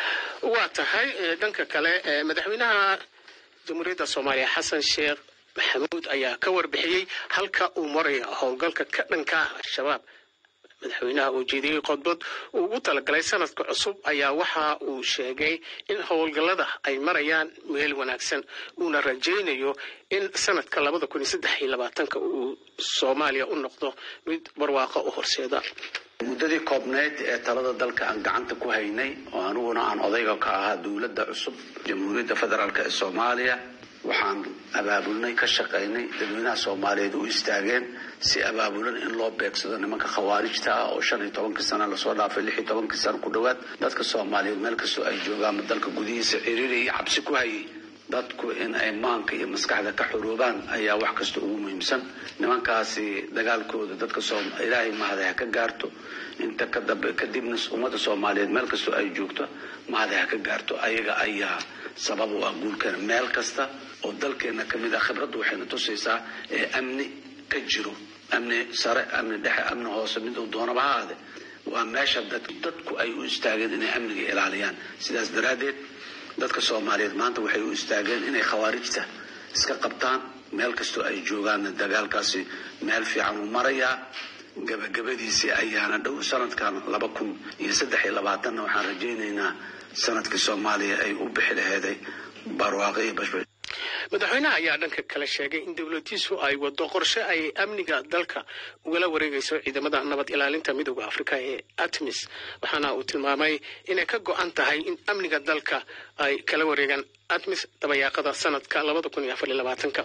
waa tahay dhanka kale madaxweynaha jamhuuriyadda soomaaliya xasan sheekh maxamuud ayaa ka warbixiyey halka uu maraya howlgalka ka dhanka al-shabaab madaxweynaha uu jeediyey khudbad uu ugu talagalay sanadka cusub ayaa waxa uu sheegay in howlgallada ay marayaan meel wanaagsan uuna rajaynayo in sanadka labada kun iyo saddex iyo labaatanka uu soomaaliya u noqdo mid barwaaqo u horseeda muddadii koobneed ee talada dalka aan gacanta ku haynay oo aniguna aan odayga ka ahaa dowladda cusub jamhuuriyadda federaalk ee soomaaliya waxaan abaabulnay ka shaqaynay dadweynaha soomaaliyeed u istaageen si abaabulan in loo beegsado nimanka khawaarijta ah oo shan iyo tobankii sano lasoo dhaafay lix iyo tobankii sano ku dhowaad dadka soomaaliyeed meel kastoo ay joogaan dalka gudihiisa ciriiri iyo cabsi ku hayay dadku in ay maanka iyo maskaxda ka xuruubaan ayaa wax kasta ugu muhiimsan nimankaasi dagaalkooda dadka ilaahay mahada ha ka gaarto inta kadibna ummadda soomaaliyeed meel kastoo ay joogto mahada ha ka gaarto ayaga ayaa sabab u ah guulkeena meel kasta oo dalkeena ka mid ah khibraddu waxayna tusaysaa ee amni ka jiro amni sare amni dhexe amni hoose mid uu doonaba ha ahaade waa meesha dadku ay u istaageen inay amniga ilaaliyaan sidaas daraaddeed dadka soomaaliyeed maanta waxay u istaageen inay khawaarijta iska qabtaan meel kastoo ay joogaanna dagaalkaasi meel fiican uu marayaa gabagabadiisii ayaana dhow sanadkan laba kun iyo saddex iyo labaatanna waxaan rajaynaynaa sanadkii soomaaliya ay u bixi laheeday barwaaqo iyo bashbash madaxweynaha ayaa dhanka kale sheegay in dowladiisu ay wado qorshe ay amniga dalka ugala wareegayso ciidamada nabad ilaalinta midowda afrika ee atmis waxaana uu tilmaamay inay ka go-an tahay in amniga dalka ay kala wareegaan atmis dabayaaqada sanadka labada kun iyo afar iyo labaatanka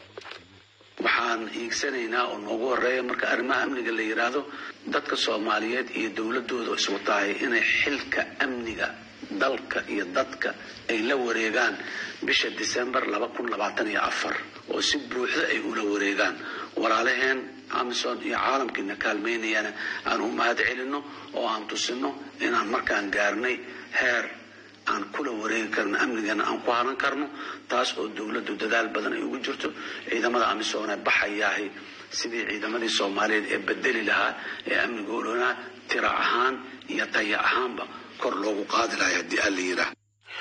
waxaan hiigsanaynaa oo noogu horeeya marka arrimaha amniga la yidhaahdo dadka soomaaliyeed iyo dowladooda iswatahay inay xilka amniga dalka iyo dadka ay la wareegaan bisha December laba kun labaatan iyo afar oo si buuxda ay ula wareegaan walaalaheen Amazon iyo caalamkiina kaalmeynayana aan u mahad celino oo aan tusino inaan markaan gaarnay heer aan kula wareegi karno amnigana aan ku haran karno taas oo dowladdu dadaal badan ay ugu jirto ciidamada Amazon ay baxayaahay sidii ciidamadii Soomaaliyeed ee bedeli lahaa ee amnigoodana tira ahaan iyo taya ahaanba kor loogu qaadi lahaa haddii aan la yiraahdo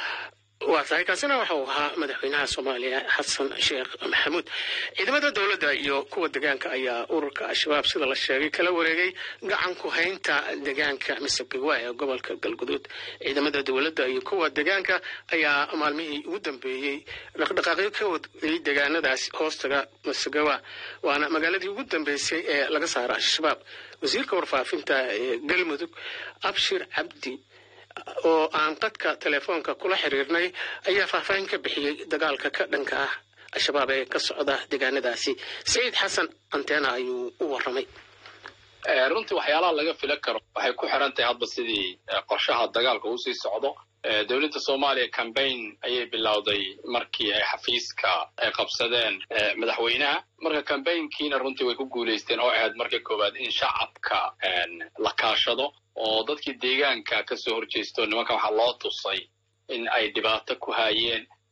waa tahay kaasina wuxuu ahaa madaxweynaha Soomaaliya Xasan Sheekh Maxamuud ciidamada dowladda iyo kuwa deegaanka ayaa ururka al-shabaab sida la sheegay kala wareegay gacan ku haynta deegaanka Masagawa ee gobolka Galgaduud ciidamada dowladda iyo kuwa deegaanka ayaa maalmihii ugu dambeeyay dhaqdhaqaaqyo ka waday deegaanadaas hoostaga Masagawa waana magaaladii ugu dambeysay ee laga saaray al-shabaab wasiirka warfaafinta ee Galmudug Abshir Cabdi oo aan qadka telefoonka kula xiriirnay ayaa faahfaahin ka bixiyay dagaalka ka dhanka ah al-shabaab ee ka socda deegaanadaasi Saciid Xasan Anteena ayuu u waramay runtii waxyaalaha laga filan karo waxay ku xiran tahay hadba sidii qorshaha dagaalka uu sii socdo dowladda Soomaaliya campaign ayay bilowday markii ay xafiiska ay qabsadeen madaxweynaha marka campaignkiina runtii way ku guuleysteen oo ahayd markii koowaad in shacabka la kaashado oo dadkii deegaanka ka soo horjeesto nimanka waxa loo tusay in ay dhibaato ku hayeen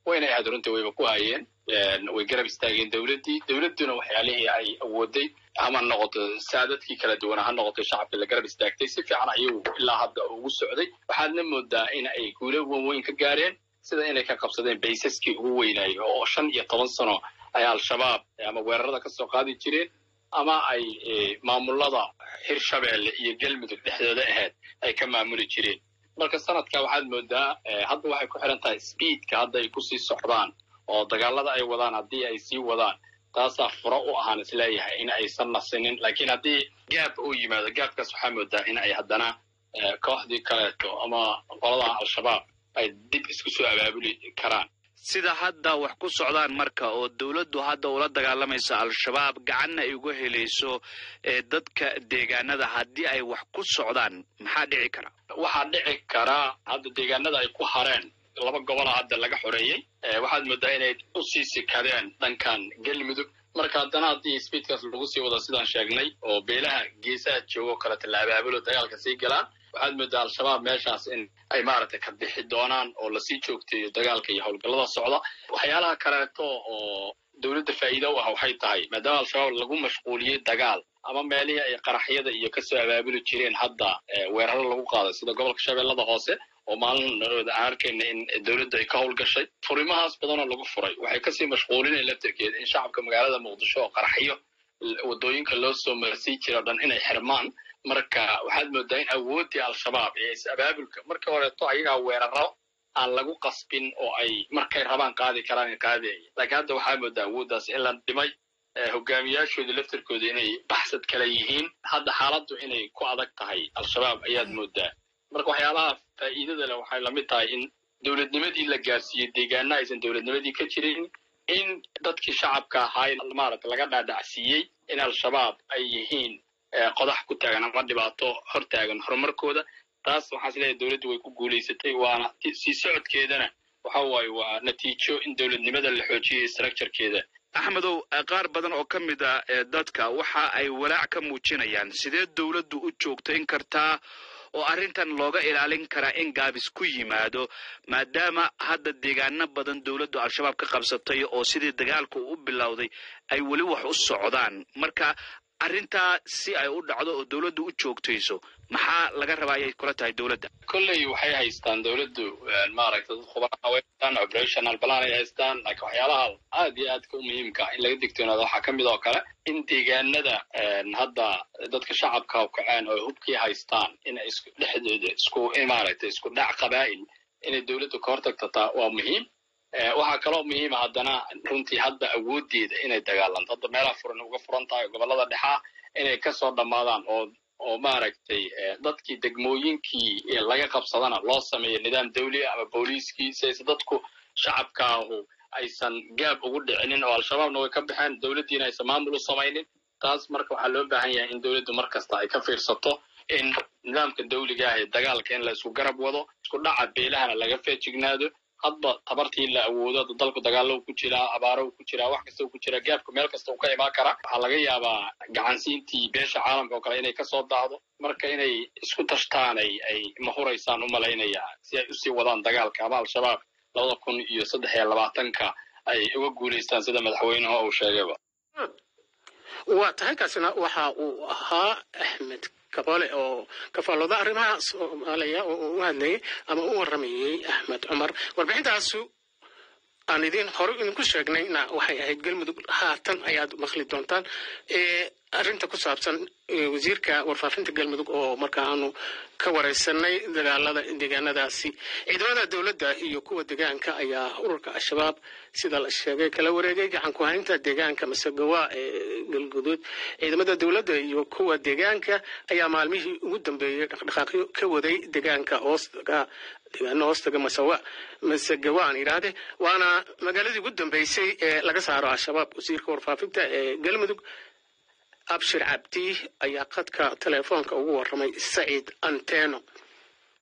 wayna aad runtii wayba ku hayeen way garab istaageen dawladdii dawladduna waxyaalihii ay awooday ama noqoto saadadkii kala duwan ha noqoto shacabka la garab istaagtay si fiican ayuu ilaa hadda ugu socday waxaadna moodaa in ay guulo weyn ka gaareen sida inay ka qabsadeen baysaskii ugu weynay oo shan iyo toban sano ay al-shabaab ama weerarada ka soo qaadi jireen ama ay maamulada Hirshabeelle iyo Galmudug dhexdooda ahayd ay ka maamuli jireen marka sanadka waxaad moodaa hadda waxay ku xiran tahay speedka hadda ay ku sii socdaan oo dagaalada ay wadaan haddii ay sii wadaan taasaa furo u ahaan isleeyahay in aysan nasinin laakiin haddii gaab uu yimaado gaabkaas waxaa moodaa in ay haddana kooxdii kaleeto ama qolada al-shabaab ay dib isku soo abaabuli karaan sida hadda wax ku socdaan marka oo dawladdu hadda ula dagaalamaysa al-shabaab gacanna ay uga helayso ee dadka deegaanada haddii ay wax ku socdaan maxaa dhici kara waxaa dhici kara hadda deegaanada ay ku hareen laba gobol hadda laga xoreeyay waxaad moodaa inay u sii sikadeen dhankan Galmudug marka haddana haddii speedkaas lagu sii wado sidaan sheegnay oo beelaha geesaha joogo kala tallaabaabulo dagaalka sii galaan waxaad moodaa al-shabaab meeshaas in ay maaragtay ka bixi doonaan oo lasii joogteeyo dagaalka iyo howlgallada socda waxyaalaha kaleeto oo dawladda faa'iido u ah waxay tahay maadaama al-shabaab lagu mashquuliyey dagaal ama meelihii ay qaraxyada iyo kasoo abaabuli jireen hadda weeraro lagu qaaday sida gobolka Shabeellada Hoose oo maalin aan arkayna in dawladda ay ka howlgashay furimahaas badanoo lagu furay waxay kasii mashquulinayaan laftirkeeda in shacabka magaalada Muqdisho oo qaraxyo wadooyinka loo soo marsii jiro dhan inay xirmaan marka waxaad moodaa in awoodii al-shabaab ee is abaabulka markii horeeto ayagaa weeraro aan lagu qasbin oo ay markay rabaan qaadi karaan in qaadayay laakiin hadda waxaa moodaa awooddaas in la dhimay hogaamiyaashooda laftirkooda inay baxsad kala yihiin hadda xaaladdu inay ku adag tahay al-shabaab ayaad moodaa marka waxyaalaha faa'iidada leh waxay la mid tahay in dawladnimadii la gaarsiiyey deegaana aysan dawladnimadii ka jirin in dadkii shacabka ahaa maaragta laga dhaadhacsiiyey in al-shabaab ay yihiin qodax ku taagan ama dhibaato hor taagan horumarkooda taas waxaan isleeyahay dawladdu way ku guulaysatay waana sii socodkeedana waxa waaye waa natiijo in dawladnimada la xoojiyey structurekeeda axmedow qaar badan oo ka mid ah dadka waxa ay walaac ka muujinayaan sidee dawladdu u joogtayn kartaa oo arrintan looga ilaalin karaa in gaabis ku yimaado maadaama hadda deegaano badan dawladdu al-shabaab ka qabsatay oo sidii dagaalku u bilowday ay weli wax u socdaan marka arrintaa si ay u dhacdo oo dawladdu u joogtayso maxaa laga rabaa ayay kula tahay dawladda kolley waxay haystaan dawladdu maaragtay dad khubaro haystaan operational plan ay haystaan laakiin waxyaalaha aad iyo aadka u muhiimka in laga digtoonaado waxaa ka mid oo kale in deegaanada hadda dadka shacabka u kaceen oo hubkii haystaan in isku dhexdooda isku maaragtay isku dhac qabaa'il inay dawladdu ka hortagtaa waa muhiim waxaa kaloo muhiima haddana runtii hadda awoodeeda inay dagaalanto hadda meelaha furan uga furan tahay gobollada dhexaa inay kasoo dhammaadaan oo oo maaragtay dadkii degmooyinkii laga qabsadana loo sameeyo nidaam dawli ama booliiskii si aysan dadku shacabkaahu aysan gaab ugu dhicinin oo al-shabaabna way ka baxeen dawladdiina aysan maamul u samaynin taas marka waxaa loo baahan yahay in dawladdu mar kasta ay ka fiirsato in nidaamka dawliga ah ee dagaalka in la isku garab wado isku dhaca beelahana laga feejignaado hadba tabartii la awoodo dalku dagaalo ku jira abaaro ku jira wax kasta ku jira gaabka meel kasta uu ka imaan kara waxa laga yaabaa gacansiintii beesha caalamka oo kale inay ka soo daahdo marka inay isku tashtaan ay ay mahuraysaan u malaynaya si ay u sii wadaan dagaalka ama al-shabaab labada kun iyo saddex iyo labaatanka ay uga guulaystaan sida madaxweynaha uu sheegayba waa tahay kaasina waxa uu ahaa Axmed Kabole oo ka faalooda arrimaha Soomaaliya oo u hadlayay ama u waramayay Axmed Cumar warbixintaasu aan idin hore idinku sheegnayna waxay ahayd Galmudug haatan ayaad maqli doontaan ee arrinta ku saabsan wasiirka warfaafinta Galmudug oo markaa aanu ka wareysanay dagaalada deegaanadaasi ciidamada dawladda iyo kuwa deegaanka ayaa ururka al-shabaab sida la sheegay kala wareegay gacan ku haynta deegaanka Masagawa ee Galguduud ciidamada dawladda iyo kuwa deegaanka ayaa maalmihii ugu dambeeyay dhaqdhaqaaqyo ka waday deegaanka hoostaga deegaano hoostaga Masawa Masagawa aan iraade waana magaaladii ugu dambeysay ee laga saaro al-shabaab wasiirka warfaafinta ee Galmudug Abshir Abdi ayaa qadka telefoonka ugu waramay Saciid Anteno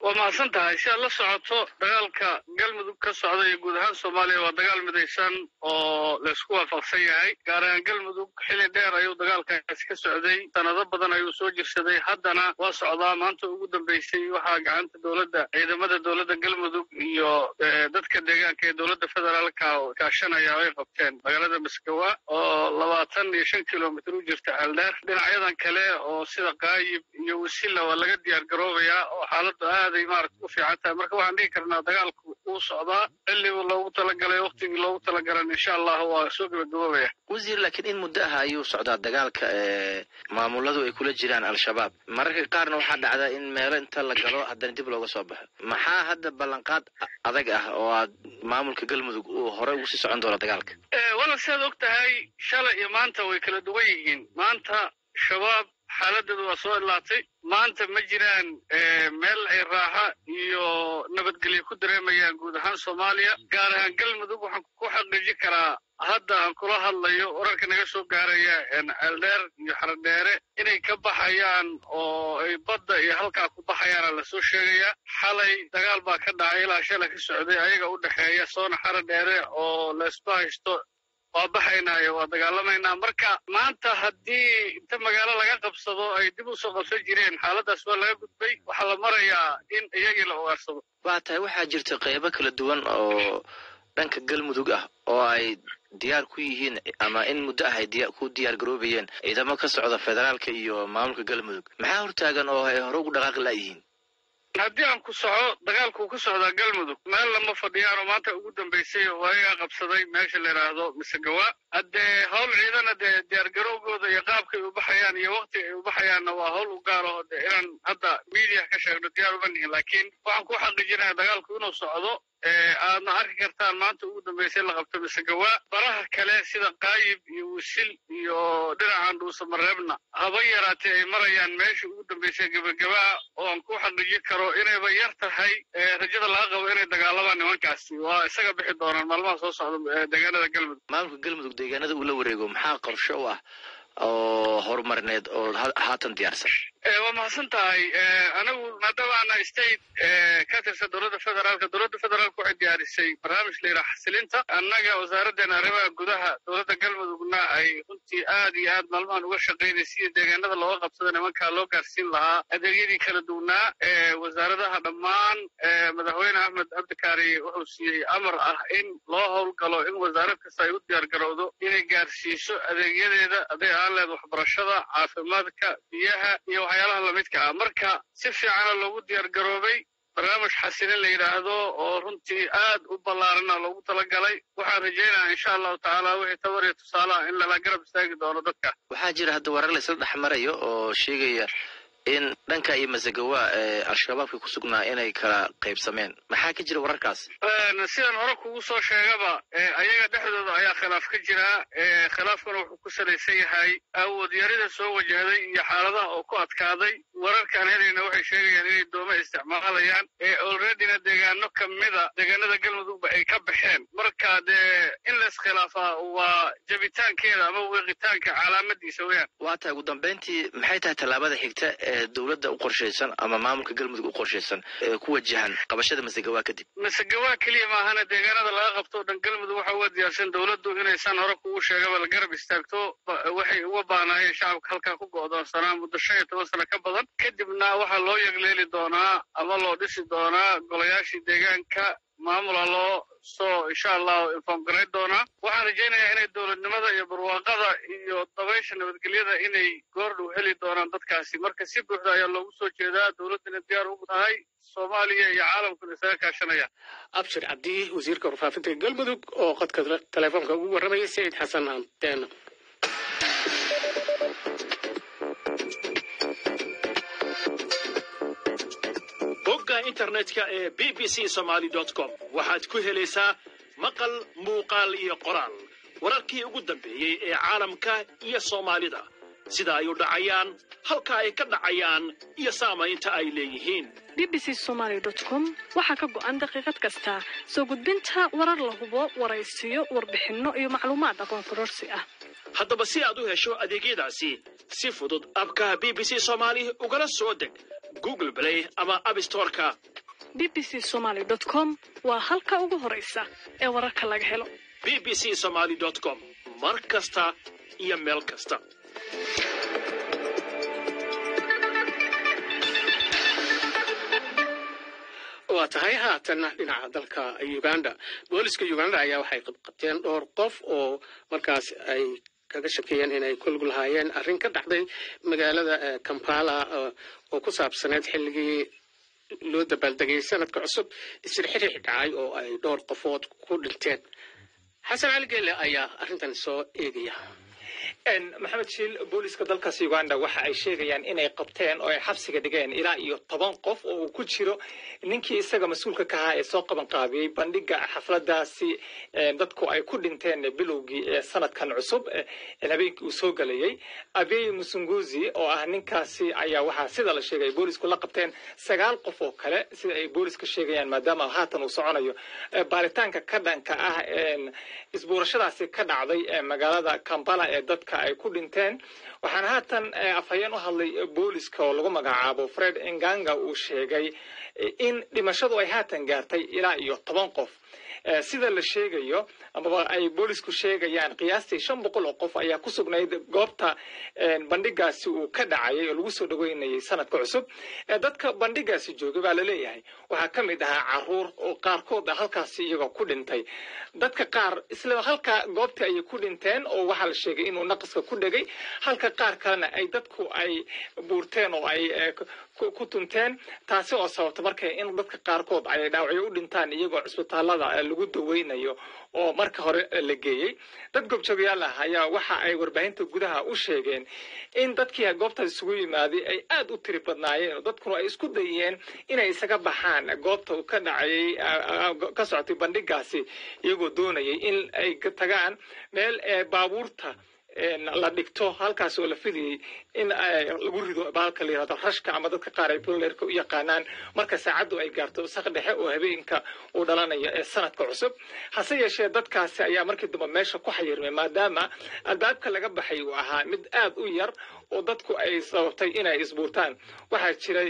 ومحسن tahay si la socoto dagaalka galmudug ka socda ee guud ahaan Soomaaliya waa dagaal midaysan oo la isku waafaqsan yahay gaar ahaan galmudug xilli dheer ayuu dagaalkaasi ka socday sanado badan ayuu soo jirsaday haddana waa socdaa maanta ugu dambeysay waxa gacanta dawladda ciidamada dawladda galmudug iyo dadka deegaanka ee dawladda federaalka oo kaashanaya ay qabteen magaalada Maskawa oo labaatan iyo shan kiiloomitir u jirta Aldeer dhinacyadan kale oo sida Qaayib iyo Wasilla waa laga diyaar garoobaya oo xaaladdu aad ay maaragtay u fiican tahay marka waxaan dhihi karnaa dagaalku uu socdaa xilli loogu talagalay waqtigii loogu talagalay insha Allah waa soo gabagaboobaya wasiir laakiin in muddo ah ayuu socdaa dagaalka ee maamuladu ay kula jiraan al-shabaab mararka qaarna waxaa dhacda in meelo inta la galo haddana dib looga soo baxo maxaa hadda ballanqaad adag ah oo aad maamulka galmudug uu hore ugu sii socon doono dagaalka ee wala saad og tahay shalay iyo maanta way kala duwan yihiin maanta shabaab xaaladdu waa soo ilaatay maanta ma jiraan meel ay raaxa iyo nabadgelyo ku dareemayaan guud ahaan Soomaaliya gaar ahaan galmudug waxaan ku xaqiijin karaa hadda aan kula hadlayo wararka naga soo gaaraya in Aldeer iyo Xardheere inay ka baxayaan oo ay badda iyo halka ku baxayaan la soo sheegaya xalay dagaal baa ka dhacay ilaa shalay ka socday ayaga u dhaxeeya soona Xardheere oo la isbahaysto waa baxaynaa waa dagaalamaynaa marka maanta haddii inta magaalo laga qabsado ay dib u soo qabsan jireen xaaladaas waa laga gudbay waxaa la marayaa in iyagii la ugaarsado waa tahay waxaa jirta qaybo kala duwan oo dhanka galmudug ah oo ay diyaar ku yihiin ama in muddo ah ay ku diyaar garoobayeen ciidamo ka socda federaalka iyo maamulka galmudug maxaa hortaagan oo ay hore ugu dhaqaaqi laayihiin haddii aan ku soco dagaalku ku socda galmudug meel lama fadhiyaan oo maanta ugu dambeysay oo ayaga qabsaday meesha la yiraahdo Maskawa hadee hawl ciidan hadee diyaar garowgooda iyo qaabkay u baxayaan iyo waqtiga ay u baxayaanna waa hawl u gaar ah oo inaan hadda media ka sheegno diyaar uma nihin laakiin waxaan ku xaqiijinayaa dagaalku inuu socdo ee aadna arki kartaan maanta ugu dambeysay la qabto Maskawa baraha kale sida Qaayib iyo Wasil iyo dhinacan Dhuuso Mareebna haba yaraatee ay marayaan meesha ugu dambeysay gabagaba oo aan ku xaqiijin karo inay ba yar tahay rajada laga qabo inay dagaalamaan nimankaasi waa isaga bixi doonaan maalmaha soo socda deegaanada galmudug maamulka galmudug deegaanada uu la wareego maxaa qorshe u ah oo horumarineed oo haatan diyaarsan ee waa mahadsan tahay anagu maadaama state ka tirsan dowladda federaalka dowladda federaalka waxay diyaarisay barnaamij la yiraahdo xasilinta annaga wasaaradda arrimaha gudaha dowladda galmudugna ay runtii aad iyo aad maalmahan uga shaqeynaysa deegaanada looga qabsado nimanka loo gaarsiin lahaa adeegyadii kala duwanaa ee wasaaradaha dhammaan madaxweyne Axmed Abdikaari wuxuu siiyay amar ah in loo howlgalo in wasaarad kasta ay u diyaar garowdo inay gaarsiiso adeegyadeeda adeeg aan leed waxbarashada caafimaadka biyaha iyo waxyaalaha la midka ah marka si fiican loogu diyaar garoobay barnaamij xasilin la yiraahdo oo runtii aad u ballaaran loogu talagalay waxaan rajaynayaa insha Allah taala wixii tabar iyo tusaale in la garab istaagi doono dadka waxaa jira hadda warar la isla dhaxmarayo oo sheegaya in dhanka iyo Maskawa ee al-shabaabka ku sugnaa inay kala qaybsameen maxaa ka jira wararkaas ee sidaan hore kugu soo sheegaba ee ayaga dhexdooda ayaa khilaaf ka jira ee khilaafkuna wuxuu ku salaysan yahay awood yarida soo wajahday iyo xaaladaha oo ku adkaaday wararkan helayna waxay sheegayaan inay dooma isticmaalayaan ee already na deegaano kamida deegaanada galmudug ay ka baxeen marka de in la iskhilaafa waa jabitaankeeda ama weeqitaanka calaamadiisa weeyaan waa tahay ugu dambeyntii maxay tahay talaabada xigta dawladda u qorsheysan ama maamulka galmudug u qorsheysan ee ku wajahan qabashada Maskawa kadib Maskawa kaliya ma ahana deegaanada laga qabto dhan galmudug waxa uu diyaarsan dawladdu inay san hore ku sheegaba la garab istaagto waxay uga baahnayeen shacabka halka ku go'doonsanaa muddo shan iyo toban sano ka badan kadibna waxa loo yagleeli doonaa ama loo dhisi doonaa golayaashii deegaanka maamul loo soo insha Allah inform garay doona waxaan rajaynayaa inay dawladnimada iyo barwaaqada iyo dabaysha nabadgelyada inay goordhow heli doonaan dadkaasi marka si buuxda ayaa loogu soo jeedaa dawladda diyaar u tahay Soomaaliya iyo caalamka isaga kaashanaya abshir cabdi wasiirka warfaafinta galmudug oo qadka telefoonka ugu warramay Said Xasan Anteen internetka ee b b c somali dot com waxaad ku helaysaa maqal muuqaal iyo qoraal wararkii ugu dambeeyay ee caalamka iyo Soomaalida sida ay u dhacayaan halka ay ka dhacayaan iyo saamaynta ay leeyihiin b b c somali dot com waxa ka go'an daqiiqad kasta soo gudbinta warar la hubo waraysiyo warbixino iyo macluumaad aqoon kororsi ah haddaba si aad u hesho adeegyadaasi si fudud abka b b c Somali ugala soo deg google play ama app store-ka. b b c somali dot com waa halka ugu horeysa ee wararka laga helo. b b c somali dot com mar kasta iyo meel kasta. waa tahay haatan dhinaca dalka Uganda. booliska Uganda ayaa waxay qabteen dhowr qof oo markaas ay kaga shakiyeen inay ku lug lahaayeen arrin ka dhacday magaalada Kampala oo ku saabsaneed xilligii loo dabaaldegay sanadka cusub isirxiri dhacay oo ay dhowr qofood ku dhinteen. xasan cali geelle ayaa arrintan soo eegaya. maxamed shiil booliska dalkaas Uganda waxa ay sheegayaan inay qabteen oo ay xabsiga dhigeen ilaa iyo toban qof oo ku jiro ninkii isaga mas'uulka ka ahaa ee soo qaban qaabiyay bandhiga xafladaasi dadku ay ku dhinteen bilowgii sanadkan cusub ee habeenkii uu soo galayay. Abiy Musunguzi oo ah ninkaasi ayaa waxa sida la sheegay boolisku la qabteen sagaal qof oo kale sida ay booliska sheegayaan maadaama haatan uu soconayo baaritaanka ka dhanka ah isbuurashadaasi ka dhacday magaalada Kampala ee dadka ay ku dhinteen. waxaan haatan afhayeen u hadlay booliska oo lagu magacaabo Fred Enganga uu sheegay in dhimashadu ay haatan gaartay ilaa iyo toban qof. sida la sheegayo ama ay boolisku sheegayaan qiyaastii shan boqol oo qof ayaa ku sugnayd goobta bandhigaasi uu ka dhacay oo lagu soo dhaweynayay sanadka cusub. dadka bandhigaasi joogay baa la leeyahay waxa ka mid ahaa caruur oo qaarkood halkaasi iyaga ku dhintay. dadka qaar isla halka goobta ay ku dhinteen oo waxa la sheegay inuu naqaska ku dhagay halka qaar kalena ay dadku ay buurteen oo ay ku tunteen taasi oo sababta markay in dadka qaarkood ay dhaawacyo u dhintaan iyagoo cisbitaalada lagu daweynayo oo marka hore la geeyay. dad goobjoogayaal ah ayaa waxa ay warbaahinta gudaha u sheegeen in dadkii goobtaas isugu yimaaday ay aad u tiri badnaayeen dadkuna ay isku dayeen inay isaga baxaan goobta uu ka dhacay ka socotay bandhigaasi iyagoo doonayay in ay tagaan meel baabuurta la dhigto halkaas oo la fidiyay in lagu rido baalka la yiraahdo rashka ama dadka qaar ay buleerka u yaqaanaan marka saacadu ay gaarto saq dhexe oo habeenka uu dhalanayo ee sanadka cusub. hase yeeshee dadkaasi ayaa markii dambe meesha ku xayirmay maadaama albaabka laga baxay uu ahaa mid aad u yar oo dadku ay sababtay inay isbuurtaan. waxaa jiray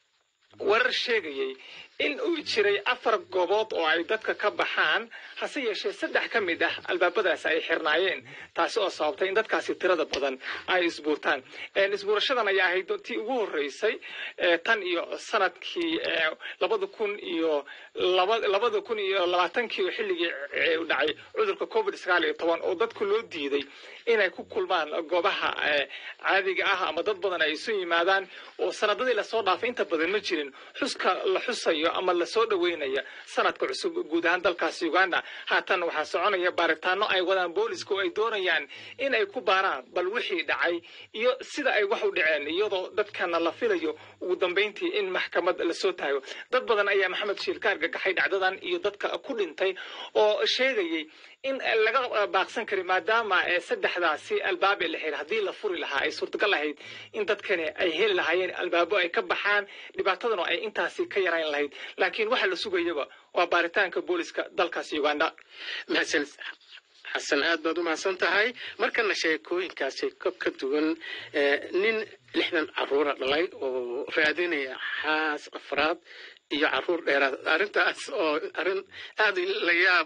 warar sheegayay in uu jiray afar goobood oo ay dadka ka baxaan hase yeeshee saddex ka mid ah albaabadaas ay xirnaayeen taasi oo sababtay in dadkaasi tirada badan ay isbuurtaan. isbuurashadan ayaa ahayd tii ugu horeysay tan iyo sanadkii labada kun iyo labada kun iyo labaatankii oo xilligii u dhacay cudurka covid sagaal iyo toban oo dadku loo diiday inay ku kulmaan goobaha caadiga ah ama dad badan ay isu yimaadaan oo sanadadii la soo dhaafay inta badan ma jirin xuska la xusayo ama la soo dhaweynaya sanadka cusub guud ahaan dalkaas Uganda. haatan waxa soconaya baaritaano ay wadaan boolisku ay doonayaan in ay ku baaraan bal wixii dhacay iyo sida ay wax u dhaceen iyadoo dadkana la filayo ugu dambeyntii in maxkamad la soo taago. dad badan ayaa Maxamed Shiilkaar gagaxay dhacdadan iyo dadka ku dhintay oo sheegayay in laga baaqsan karo maadaama saddexdaasi albaab la xir hadii la furi lahaa ay suurtagal ahayd in dadkani ay heli lahaayeen albaabo ay ka baxaan dhibaatadana ay intaasi ka yaraan lahayd laakiin waxa la sugayaba waa baaritaanka booliska dalkaas Uganda. mahadsan xasan aad baad u mahadsan tahay. markana sheekooyinkaasi ka duwan nin lixdan caruura dhalay oo raadinaya xaas afraad iyo caruur dheeraad arrintaas oo arrin aad la yaab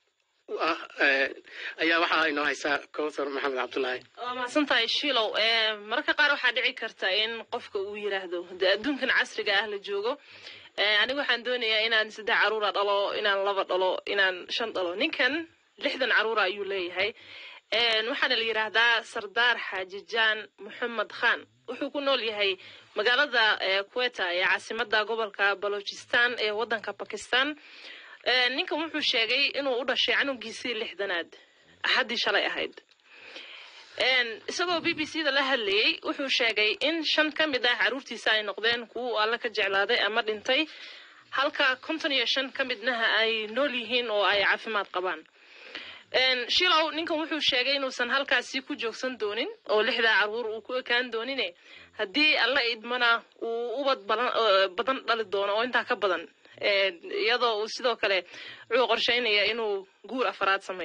ayaa waxa ay noo haysaa Kawthar Maxamed Cabdullaahi. waa mahadsantahay Shiilow. marka qaar waxaa dhici karta in qofka uu yiraahdo adduunkan casriga ah la joogo anigu waxaan doonayaa inaan saddex caruur dhalo inaan laba dhalo inaan shan dhalo. ninkan lixdan caruur ayuu leeyahay. waxaana la yiraahdaa Sardaar Xaajijaan Maxamed Khan. wuxuu ku nool yahay magaalada Quetta ee caasimadda gobolka Balochistan ee wadanka Pakistan. ninkan wuxuu sheegay inuu u dhashay canugiisii lixdanaad axadii shalay ahayd. isagoo B B C da la hadlayay wuxuu sheegay in shan ka mid ah caruurtiisa ay noqdeen kuwa alla ka jeclaaday ama dhintay halka konton iyo shan ka midna ay nool yihiin oo ay caafimaad qabaan. Shiilow ninkan wuxuu sheegay inuusan halkaasi ku joogsan doonin oo lixda caruur uu ku ekaan doonin haddii alla idmana uu ubad badan dhali doono oo intaa ka badan iyadoo uu sidoo kale wuxuu qorsheynaya inuu guur afraad sameeyo.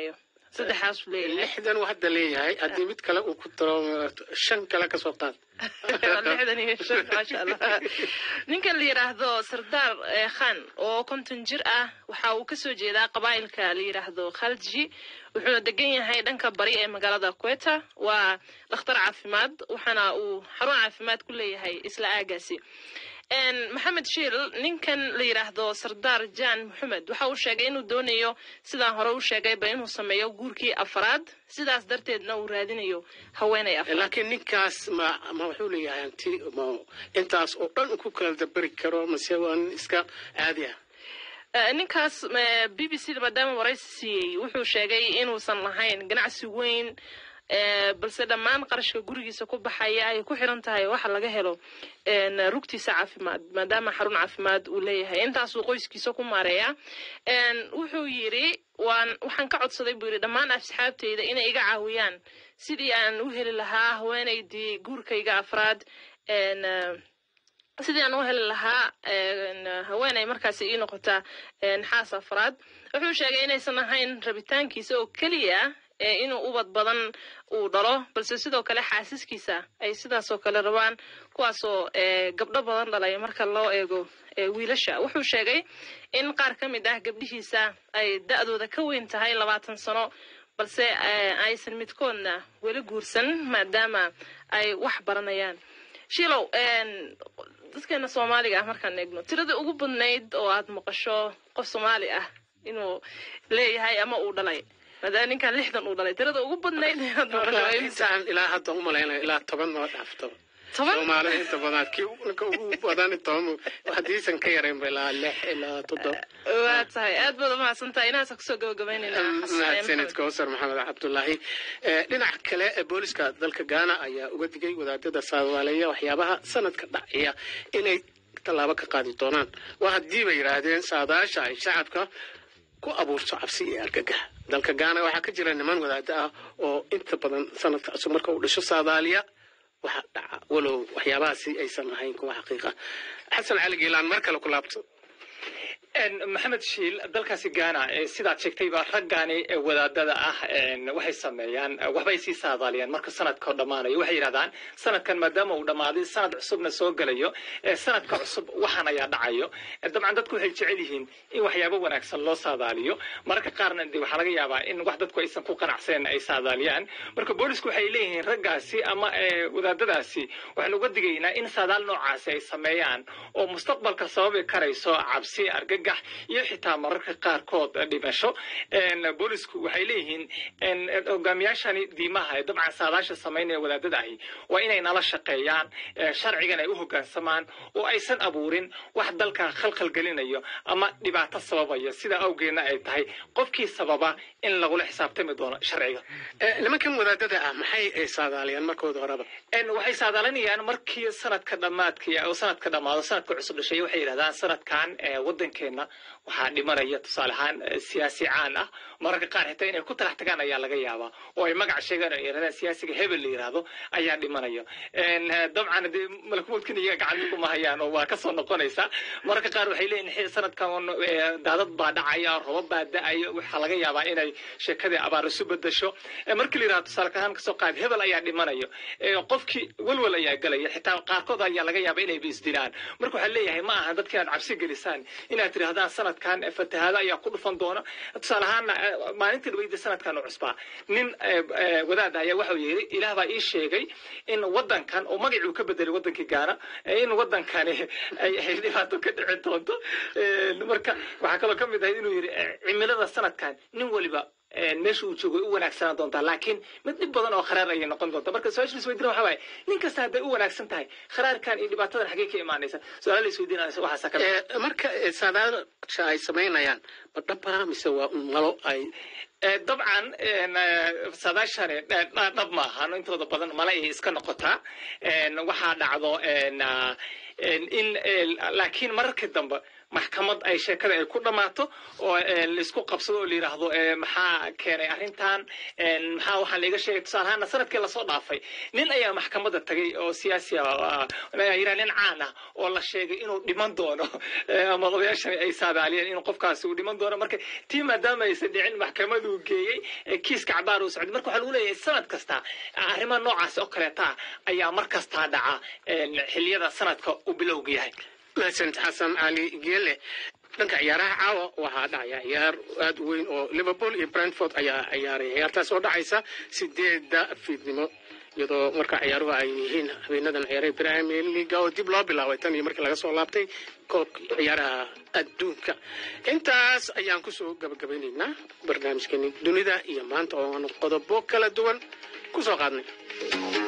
saddexaas leeyahay lixdan uu hadda leeyahay haddii mid kale uu ku daro shan kale ka soo qaad lixdan iyo shan maasha allah ninka la yiraahdo sardaar khan oo konton jir ah waxa uu kasoo jeedaa qabaa'ilka la yiraahdo khalji wuxuu degan yahay dhanka bari ee magaalada Quetta waa dhakhtar caafimaad waxana uu xarun caafimaad ku leeyahay isla aagaasi en maxamed shiil ninkan la yiraahdo sardaar jaan maxamed waxa uu sheegay inuu doonayo sidaan hore u sheegay ba inuu sameeyo guurkii afraad sidaas darteedna uu raadinayo haweenay afraad laakiin ninkaas ma ma wuxuu leeyahay anti ma intaas oo dhan ku kala dabari karo mase waan iska caadi ah ninkaas B B C maadaama waraysi wuxuu sheegay inuusan lahayn ganacsi weyn balse dhammaan qarashka gurigiisa ku baxaya ay ku xiran tahay waxa laga helo een rugtiisa caafimaad maadaama xarun caafimaad uu leeyahay intaas uu qoyskiisa ku maareeya een wuxuu yiri waan waxaan ka codsaday buu yiri dhammaan asxaabteyda inay iga caawiyaan sidii aan u heli lahaa haweenaydii guurkayga afraad een sidii aan u heli lahaa haweenay markaas ii noqota xaas afraad wuxuu sheegay inaysan ahayn rabitaankiisa oo kaliya inuu ubad badan uu dhalo balse sidoo kale xaasiskiisa ay sidaas oo kale rabaan kuwaasoo gabdho badan dhalay marka loo eego wiilasha wuxuu sheegay in qaar ka mid ah gabdhihiisa ay da'dooda ka weyn tahay labaatan sano balse aysan midkoodna weli guursan maadaama ay wax baranayaan shilow dadkeena Soomaaliga ah markaan eegno tirada ugu badnayd oo aad maqasho qof Soomaali ah inuu leeyahay ama uu dhalay هذا نكان لحظة أولى ترى أقول بدنا إنسان إلى حتى هم لين إلى طبعا ما تعرفته طبعا ما عليه أنت بدأت كيو نكو بدأنا التهم وحديثا كيرين بلا لح إلى تضرب واتساي أدبر ما سنتا إنا سكسو جو جميننا ما سنت كوسر محمد عبد الله لنا كلا بوليس كذلك جانا أيه وقت جاي وذا تدا سوالية وحيابها سنة كذا هي إني طلابة كقاضي طونان واحد دي بيرادين ساداش عايش شعبك ku abuurto cabsi iyo argagax dalka Ghana waxa ka jira niman wadaad ah oo inta badan sanadka cusub marka uu dhasho Soomaaliya waxa dhaca walow waxyaabahaasi aysan ahayn kuwa xaqiiqa xasan cali giilaan marka la ku laabto ان محمد شيل dalkaasi Ghana sidaad sheegtay ba raggaani wadaadada ah waxay sameeyaan waxbay si saadaaliyaan marka sanadka dhamaanayo waxay yiraahdaan sanadkan maadaama uu dhamaaday sanad cusubna soo galayo sanadka cusub waxaan ayaa dhacayo dabcan dadku waxay jecel yihiin in waxyaabo wanaagsan loo saadaaliyo marka qaarna intii waxa laga yaabaa in wax dadku aysan ku qanacsan ay saadaaliyaan marka boolisku waxay leeyihiin raggaasi ama wadaadadaasi waxaan uga digaynaa in saadaal noocaas ay sameeyaan oo mustaqbalka sababi karayso cabsi argagax iyo xitaa mararka qaar kood dhimasho een boolisku waxay leeyihiin in hogaamiyaashani diimaha dabcan saadaasha sameynaya wadaadada ahi waa inay nala shaqeeyaan sharcigan ay u hoggaansamaan oo aysan abuurin wax dalka khalkhal gelinayo ama dhibaato sababaya sida awgeena ay tahay qofkii sababa in lagu xisaabtami doono sharciga nimankan wadaadada ah maxay ay saadaaliyaan markooda horeba in waxay saadaalinayaan markii sanadka dhamaadkii oo sanadka dhamaado sanadka cusub dhashay waxay yiraahdaan sanadkan wadankeena waxaa dhimanaya tusaale ahaan siyaasi caan ah mararka qaar xitaa inay ku talax tagaan ayaa laga yaabaa oo ay magac sheegaan oo yiraahdaan siyaasiga hebel la yiraahdo ayaa dhimanaya een dabcan malakmoodkan iyaga gacanta kuma hayaan oo waa ka soo noqonaysa mararka qaar waxay leeyihiin sanadkan daadad baa dhacaya roobab baa da'aya waxa laga yaabaa inay sheekada abaar isu bedesho markii la yiraahdo tusaale ahaan ka soo qaad hebel ayaa dhimanayo qofkii walwal ayaa galaya xitaa qaarkood ayaa laga yaabaa inay biisdilaan marka waxa leeyahay ma aha dadka inaad cabsi gelisaan inaad tirahdaan sanadkan fatahaada ayaa ku dhufan doona tusaale ahaan maalintii dhaweyda sanadkan cusbaa nin wadaad ayaa waxa uu yiri ilaah baa ii sheegay in wadankan oo magacuu ka bedelay wadankii Ghana in wadankan ay dhibaato ka dhici doonto marka waxa kale ka mid ah inuu yiri cimilada sanadkan nin waliba meesha uu joogo u wanaagsan doonta laakiin mid dib badan oo kharaar ay noqon doonta marka su'aasha isweydiin waxa waay nin kasta haday u wanaagsan tahay kharaarkan iyo dhibaatadan xagee ka imaanaysa su'aal isweydiinaysa waxa saka marka saadaal ay sameynayaan badaba mise waa malo ay dabcan saadaashan dhab ma aha intooda badan mala ay iska noqotaa waxa dhacdo in laakiin mararka dambe maxkamad ay sheekada ay ku dhamaato oo la isku qabsado oo la yiraahdo maxaa keenay arrintan maxaa waxaan laga sheegay tusaale ahaan sanadkii la soo dhaafay nin ayaa maxkamadda tagay oo siyaasi ah nin caan ah oo la sheegay inuu dhiman doono ama odayaashan ay saadaaliyeen in qofkaasi uu dhiman doono marka tii maadaama aysan dhicin maxkamadu geeyey kiiska cabaar uu socday marka waxa lagu leeyahay sanad kasta arrimaha noocaas oo kaleeta ayaa mar kasta dhaca xilliyada sanadka uu bilowga yahay mahadsan xasan cali geele dhanka ciyaaraha caawa waxaa dhacaya ciyaar aad u weyn oo Liverpool iyo Brentford ayaa ciyaaray ciyaartaas oo dhacaysa sideeda fiidnimo iyadoo marka ciyaaruhu ay yihiin habeenadan ciyaaray Premier League oo dib loo bilaabay tan iyo markii laga soo laabtay koobka ciyaaraha adduunka intaas ayaan ku soo gabagabaynaynaa barnaamijkeeni dunida iyo maanta oo aan qodobo kala duwan ku soo qaadnay